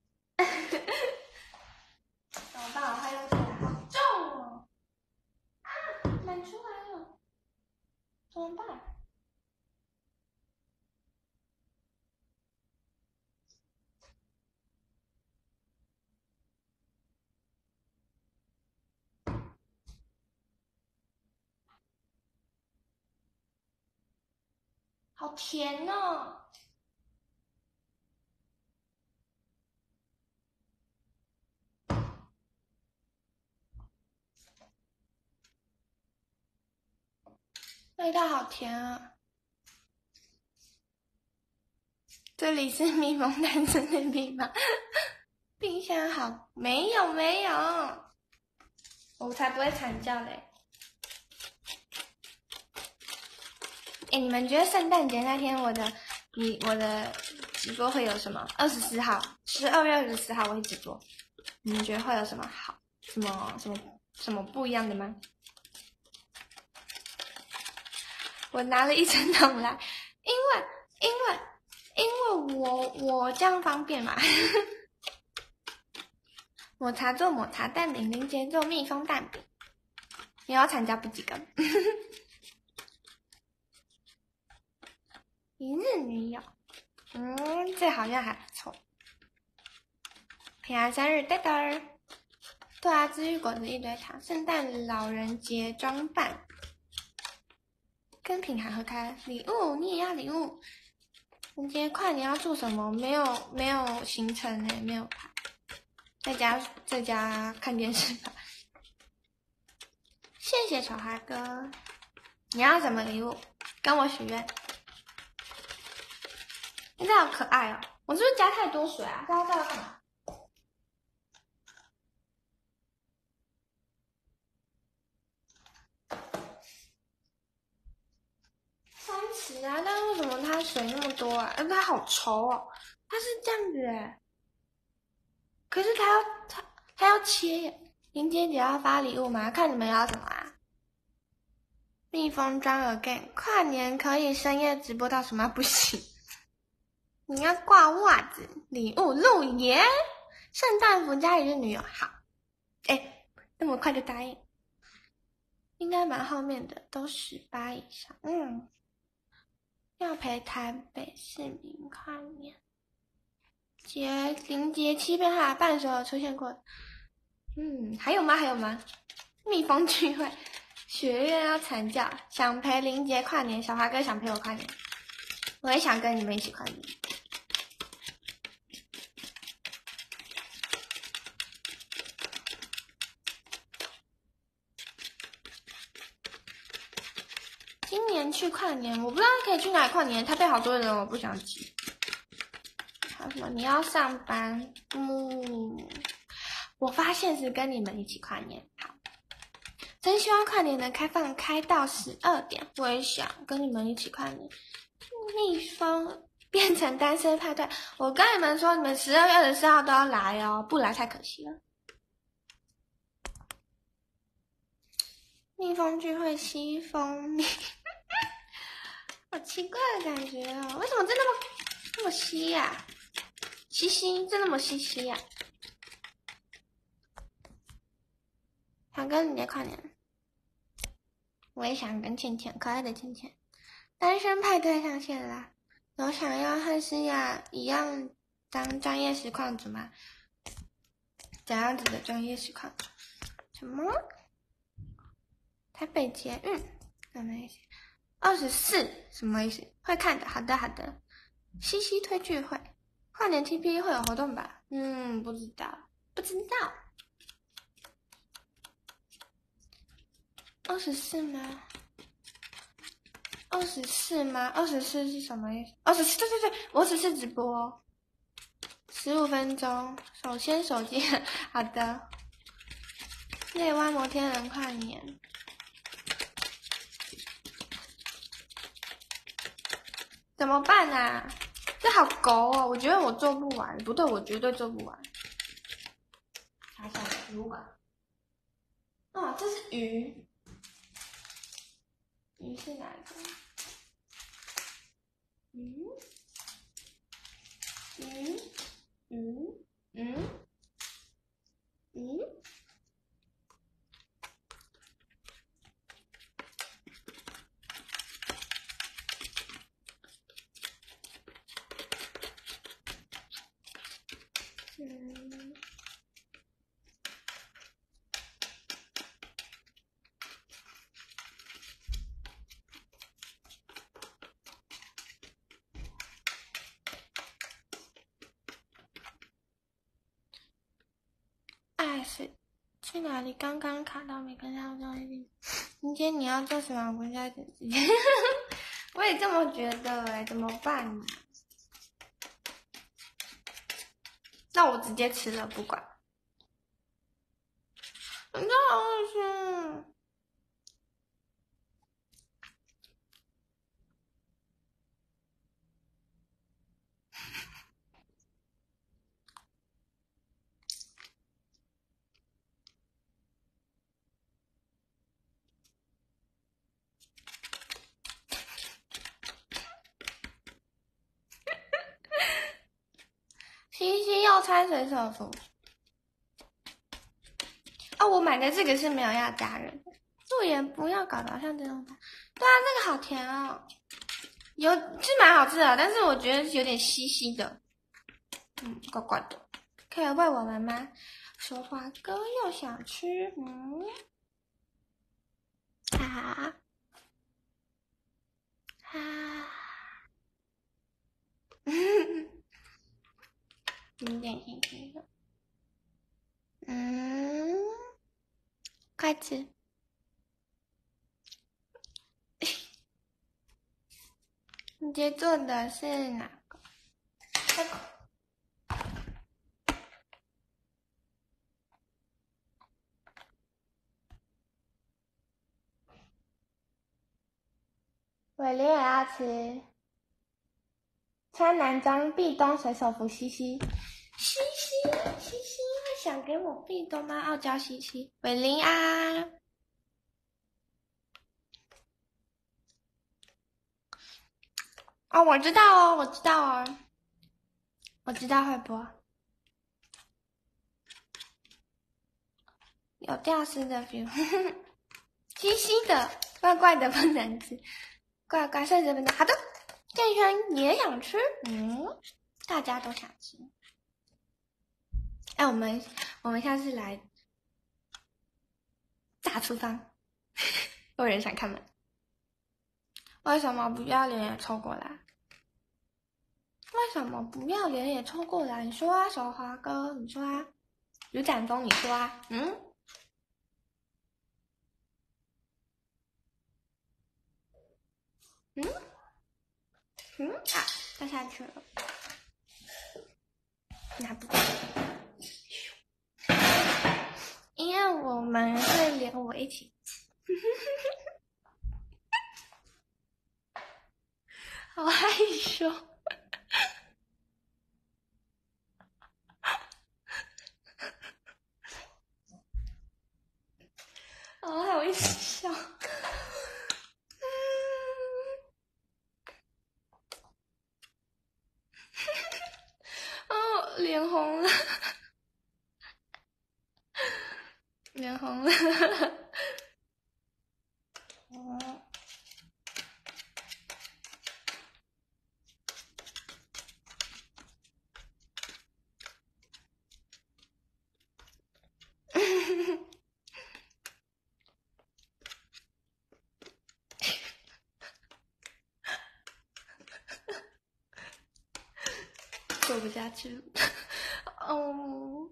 怎么办？我还有点好重哦！啊，满出来了，怎么办？好甜哦！味道好甜啊！这里是蜜蜂单身的地方。冰箱好，没有没有，我才不会惨叫嘞！哎，你们觉得圣诞节那天我的，你我的直播会有什么？二十四号，十二月二十四号我会直播，你们觉得会有什么好？什么什么什么不一样的吗？我拿了一整桶来，因为因为因为我我这样方便嘛。抹茶做抹茶蛋饼，林杰做蜜蜂蛋饼。你要参加不及格。一日女友，嗯，这好像还不错。平安生日，嘚嘚。对啊，治愈果子一堆糖，圣诞老人节装扮，跟品涵合开礼物，你也要礼物。林杰，快，你要做什么？没有没有行程呢，没有排，在家在家看电视吧。谢谢小孩哥，你要什么礼物？跟我许愿。你这好可爱哦！我是不是加太多水啊？大家知道干嘛？三匙啊，但为什么它水那么多啊？呃，它好稠哦，它是这样子哎。可是它要它它要切耶。林姐姐要发礼物吗？看你们要什么啊？蜜蜂装 again， 跨年可以深夜直播到什么不行？你要挂袜子礼物路耶？ 圣诞服家里是女友，好。哎，那么快就答应？应该蛮后面的，都十八以上。嗯，要陪台北市民跨年。节临节期被他的伴手有出现过。嗯，还有吗？还有吗？蜜蜂聚会，学院要惨叫，想陪林杰跨年，小华哥想陪我跨年，我也想跟你们一起跨年。今年去跨年，我不知道可以去哪里跨年，台北好多人，我不想去。还有什么？你要上班？嗯，我发现是跟你们一起跨年，好。真希望跨年能开放开到十二点，我也想跟你们一起跨年。蜜蜂变成单身派对，我跟你们说，你们十二月二十四号都要来哦，不来太可惜了。蜜蜂聚会吸蜂蜜，好奇怪的感觉哦，为什么这那么那么稀呀、啊？稀稀，这那么稀稀呀、啊？想跟你跨年，我也想跟倩倩，可爱的倩倩。单身派对上线啦！有想要和诗雅一样当专业实况主吗？怎样子的专业实况？什么？台北捷运什么意思？二十四什么意思？会看的，好的好的。西西推聚会，跨年 T P 会有活动吧？嗯，不知道，不知道。二十四吗？二十四吗？二十四是什么意思？二十四，对对对，我只是直播，十五分钟，手牵手机，好的。内湾摩天轮跨年，怎么办啊？这好狗哦，我觉得我做不完，不对，我绝对做不完。查一下食物馆。哦，这是鱼，鱼是哪一个？鱼，鱼，鱼，嗯，鱼。嗯，哎，是去哪里？刚刚卡到没跟上交易。今天你要做什么？我们家点时间。我也这么觉得哎、欸，怎么办呢？那我直接吃了，不管。真的好恶心。西西要拆水手服。哦，我买的这个是没有要加人的。素颜不要搞得像这种。对啊，这个好甜哦，有是蛮好吃的，但是我觉得有点稀稀的，嗯，怪怪的。可以喂我们吗？说话哥又想吃，嗯，哈哈，有点心心的，嗯，快吃。你今天做的是哪个？这个。伟林也要吃。穿男装壁咚水手服，西西，西西，西西会想给我壁咚吗？傲娇西西，伟林啊。哦，我知道哦，我知道哦，我知道会播。 有吊丝的 feel， 稀稀的，怪怪的不能吃，怪怪碎碎不能。好的，健轩也想吃，嗯，大家都想吃。哎，我们我们下次来大厨房，有人想看吗？为什么不要脸也凑过来？为什么不要脸也凑过来？你说啊，小华哥，你说啊，吕展峰，你说啊，嗯。嗯嗯啊，掉下去了，拿不到，因为我们会连我一起吃，好害羞，好好笑，嗯，哦，脸红了。脸红了，哦，做不下去了，哦，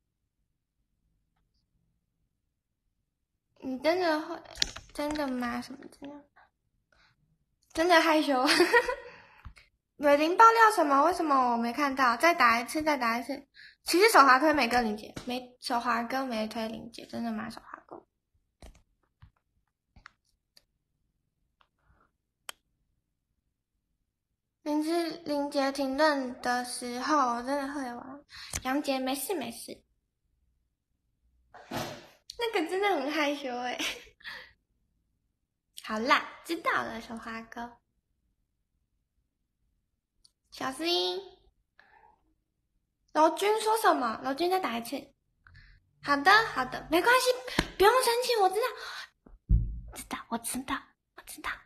你真的会，真的吗？什么真的？真的害羞。伟林爆料什么？为什么我没看到？再打一次，再打一次。其实手滑推每个零节，没手滑哥没推零节，真的吗？手滑哥。零节零节停顿的时候，我真的会玩。杨杰没事没事。那个真的很害羞哎。好啦，知道了，手滑哥。小声音。楼君说什么？楼君再打一次。好的，好的，没关系，不用生气，我知道，知道，我知道，我知道。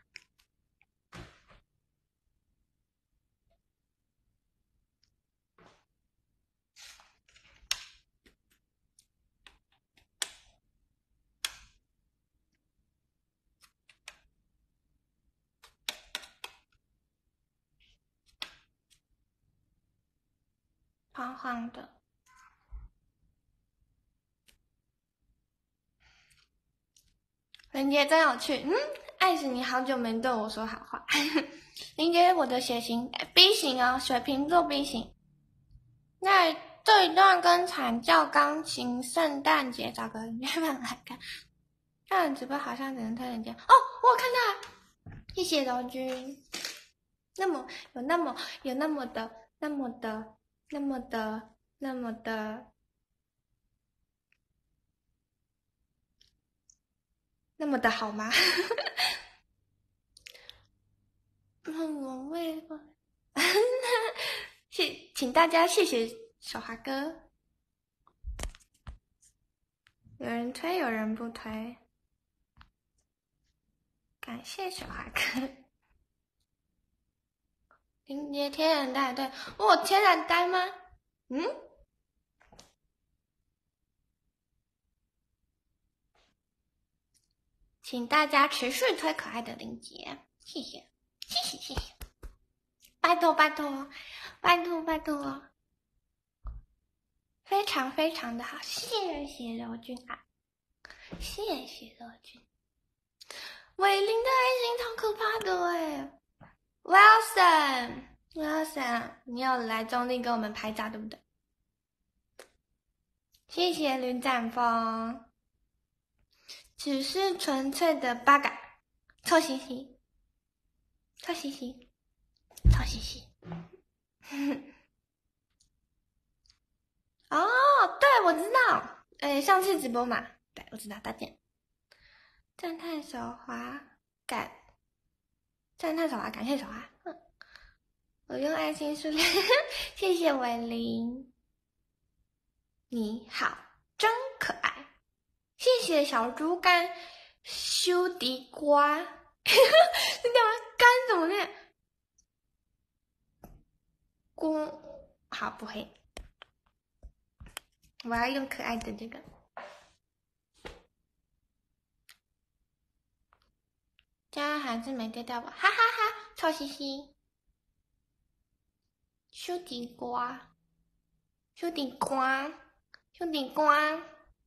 黄黄的。林杰真有趣，嗯，爱死你好久没对我说好话。林杰，我的血型 B 型哦，水瓶座 B 型。那这一段跟惨叫钢琴圣诞节找个月份来看。看直播好像只能推人家哦，我有看到，谢谢柔君。那么有那么有那么的那么的那么的那么的那么的好吗？我为谢，请大家谢谢小华哥。有人推，有人不推。感谢小华哥。林杰天然呆，对，我天然呆吗？嗯。请大家持续推可爱的林杰，谢谢，谢谢，谢谢，拜托，拜托，拜托，拜托，非常非常的好，谢谢柔君啊，谢谢柔君。伟林的爱心超可怕的哎 ，Wilson，Wilson， 你有来中立跟我们拍照对不对？谢谢吕展峰。只是纯粹的八嘎，臭兮兮，臭兮兮，臭兮兮。哦，对，我知道，诶，上次直播嘛，对，我知道，大件。赞叹手滑，感，赞叹手滑，感谢手滑。我用爱心数列，谢谢伟林，你好，真可爱。 谢谢小猪干修地瓜，你干嘛？干怎么念？公好不黑，我要用可爱的这个。这样还是没对到吧？哈哈哈，臭兮兮。修地瓜，修地瓜，修地瓜，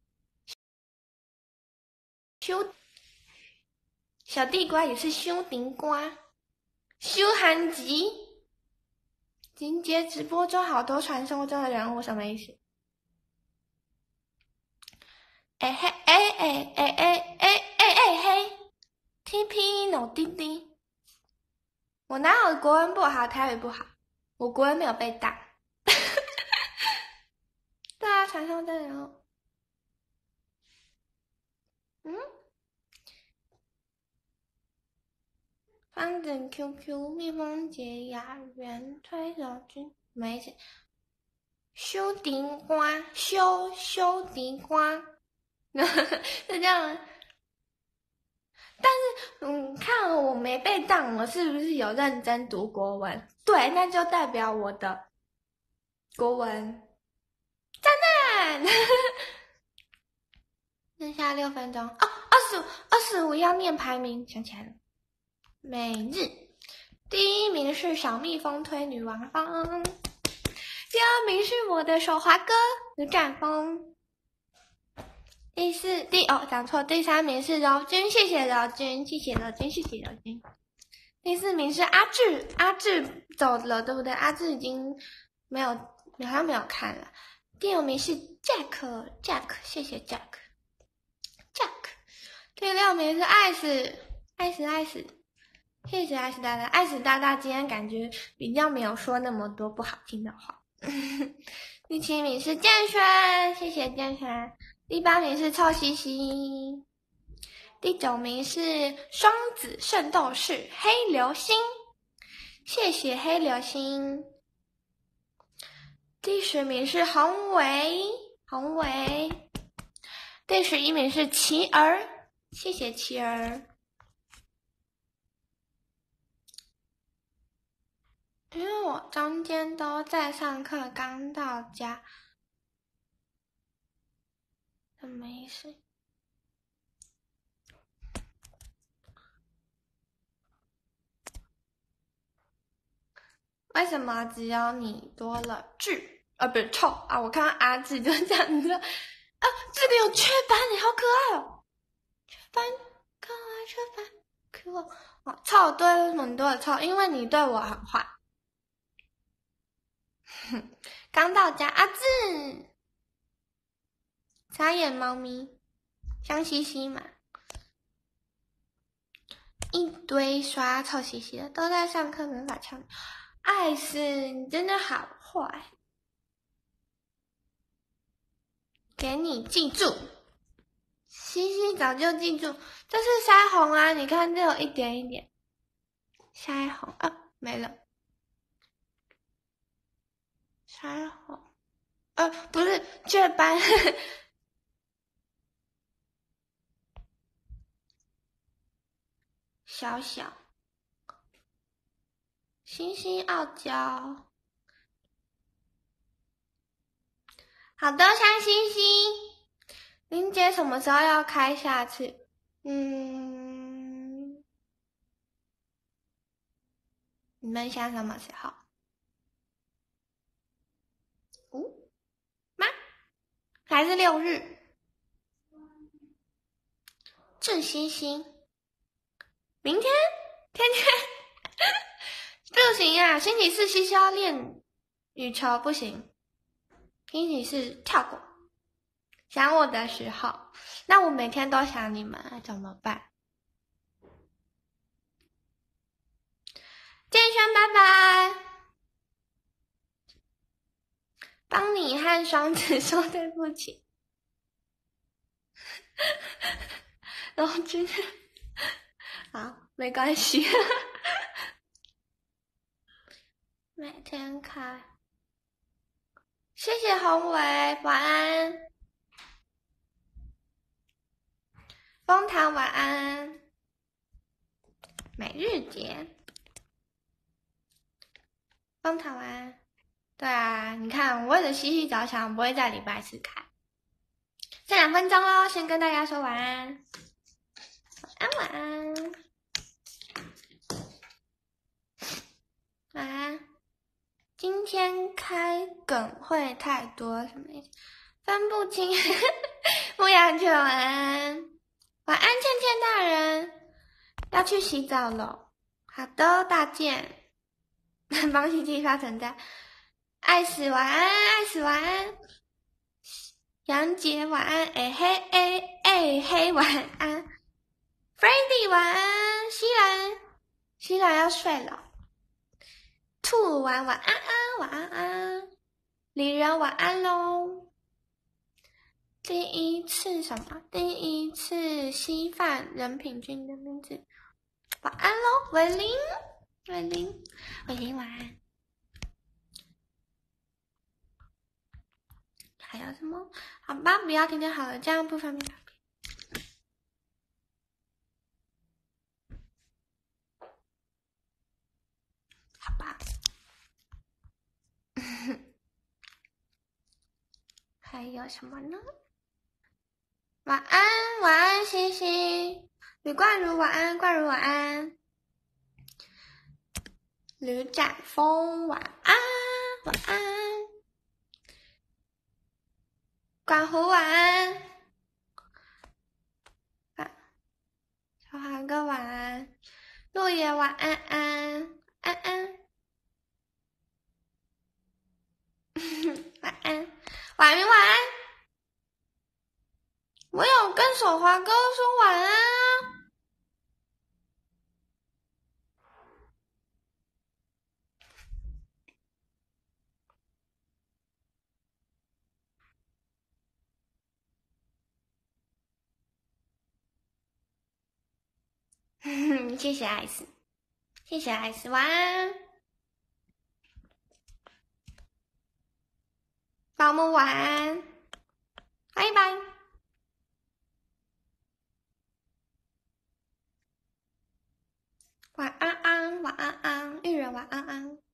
修小地瓜也是修地瓜。修寒吉，今节直播中好多传说中的人物，什么意思？哎嘿哎哎哎哎哎哎哎嘿 ，T P no 滴滴，我哪有国文不好，台语不好？我国文没有被打。对啊，传说中的人物。嗯。方正 Q Q 蜜蜂节雅园推手君没事。修地瓜，修修地瓜，是这样吗？但是，嗯，看我没被当，我是不是有认真读国文？对，那就代表我的国文赞赞。剩下六分钟哦，二十五，二十五要念排名，想起来了。每日第一名是小蜜蜂推女王蜂，第二名是我的手滑哥刘占峰，第四第哦讲错，第三名是柔君，谢谢柔君，谢谢柔君，谢谢柔君。第四名是阿志，阿志走了，对不对？阿志已经没有，好像没有看了。第五名是 Jack，Jack， 谢谢 Jack，Jack。第六名是艾斯，艾斯，艾斯，谢谢艾斯大大，艾斯大大今天感觉比较没有说那么多不好听的话。第七名是建轩，谢谢建轩。第八名是臭兮兮。第九名是双子圣斗士黑流星，谢谢黑流星。第十名是宏伟，宏伟。第十一名是琪儿，谢谢琪儿。因为我中间都在上课，刚到家，怎么意思？为什么只有你多了智啊？不是臭啊！我看到阿智就这样子啊，这个有雀斑，你好可爱哦！雀斑，可爱雀斑，可爱哦！臭，对，为什么你对我臭？因为你对我很坏。刚到家，阿智，傻眼猫咪，香兮兮嘛，一堆刷臭兮兮的，都在上课，没法唱。艾斯，你真的好坏，给你记住。西西早就记住，这是腮红啊！你看，这有一点一点腮红啊，没了。腮红，呃，不是雀斑，小小，星星傲娇。好的，香星星，林姐什么时候要开下次？嗯，你们想什么时候？五吗？还是六日？郑星星，明天天天不行啊！星期四西西要练羽球，不行。星期四跳过。想我的时候，那我每天都想你们，怎么办？建轩，拜拜！帮你和双子说对不起。然后今天，好，没关系。每天开。谢谢宏伟，晚安。 枫糖晚安，每日节，枫糖晚安。对啊，你看，我为了西西着想，不会在礼拜四开。剩两分钟哦，先跟大家说晚安，晚安晚安，晚安。今天开梗会太多，什么意思？分不清。牧羊犬晚安，晚安，倩倩大人，要去洗澡了。好的，大健，帮西西刷存在。爱死晚安，爱死晚安。杨杰晚安，哎嘿哎哎嘿晚安。Freddy 晚安，西兰，西兰要睡了。兔晚晚安安，晚安安。李人晚安喽。第一次什么？第一次稀饭人品君的名字。晚安喽，伟林，伟林，伟林晚安。还有什么？好吧，不要听听好了，这样不方便。好吧。还有什么呢？晚安，晚安，西西。吕冠如晚安，冠如晚安。吕展峰晚安，晚安。管胡晚安。小韩哥晚安。陆野晚安安安安。晚安，婉云晚安。我有跟手华哥说晚安啊。谢谢艾斯，谢谢艾斯，晚安。保姆晚安，拜拜。晚安安，晚安安，玉人晚安安。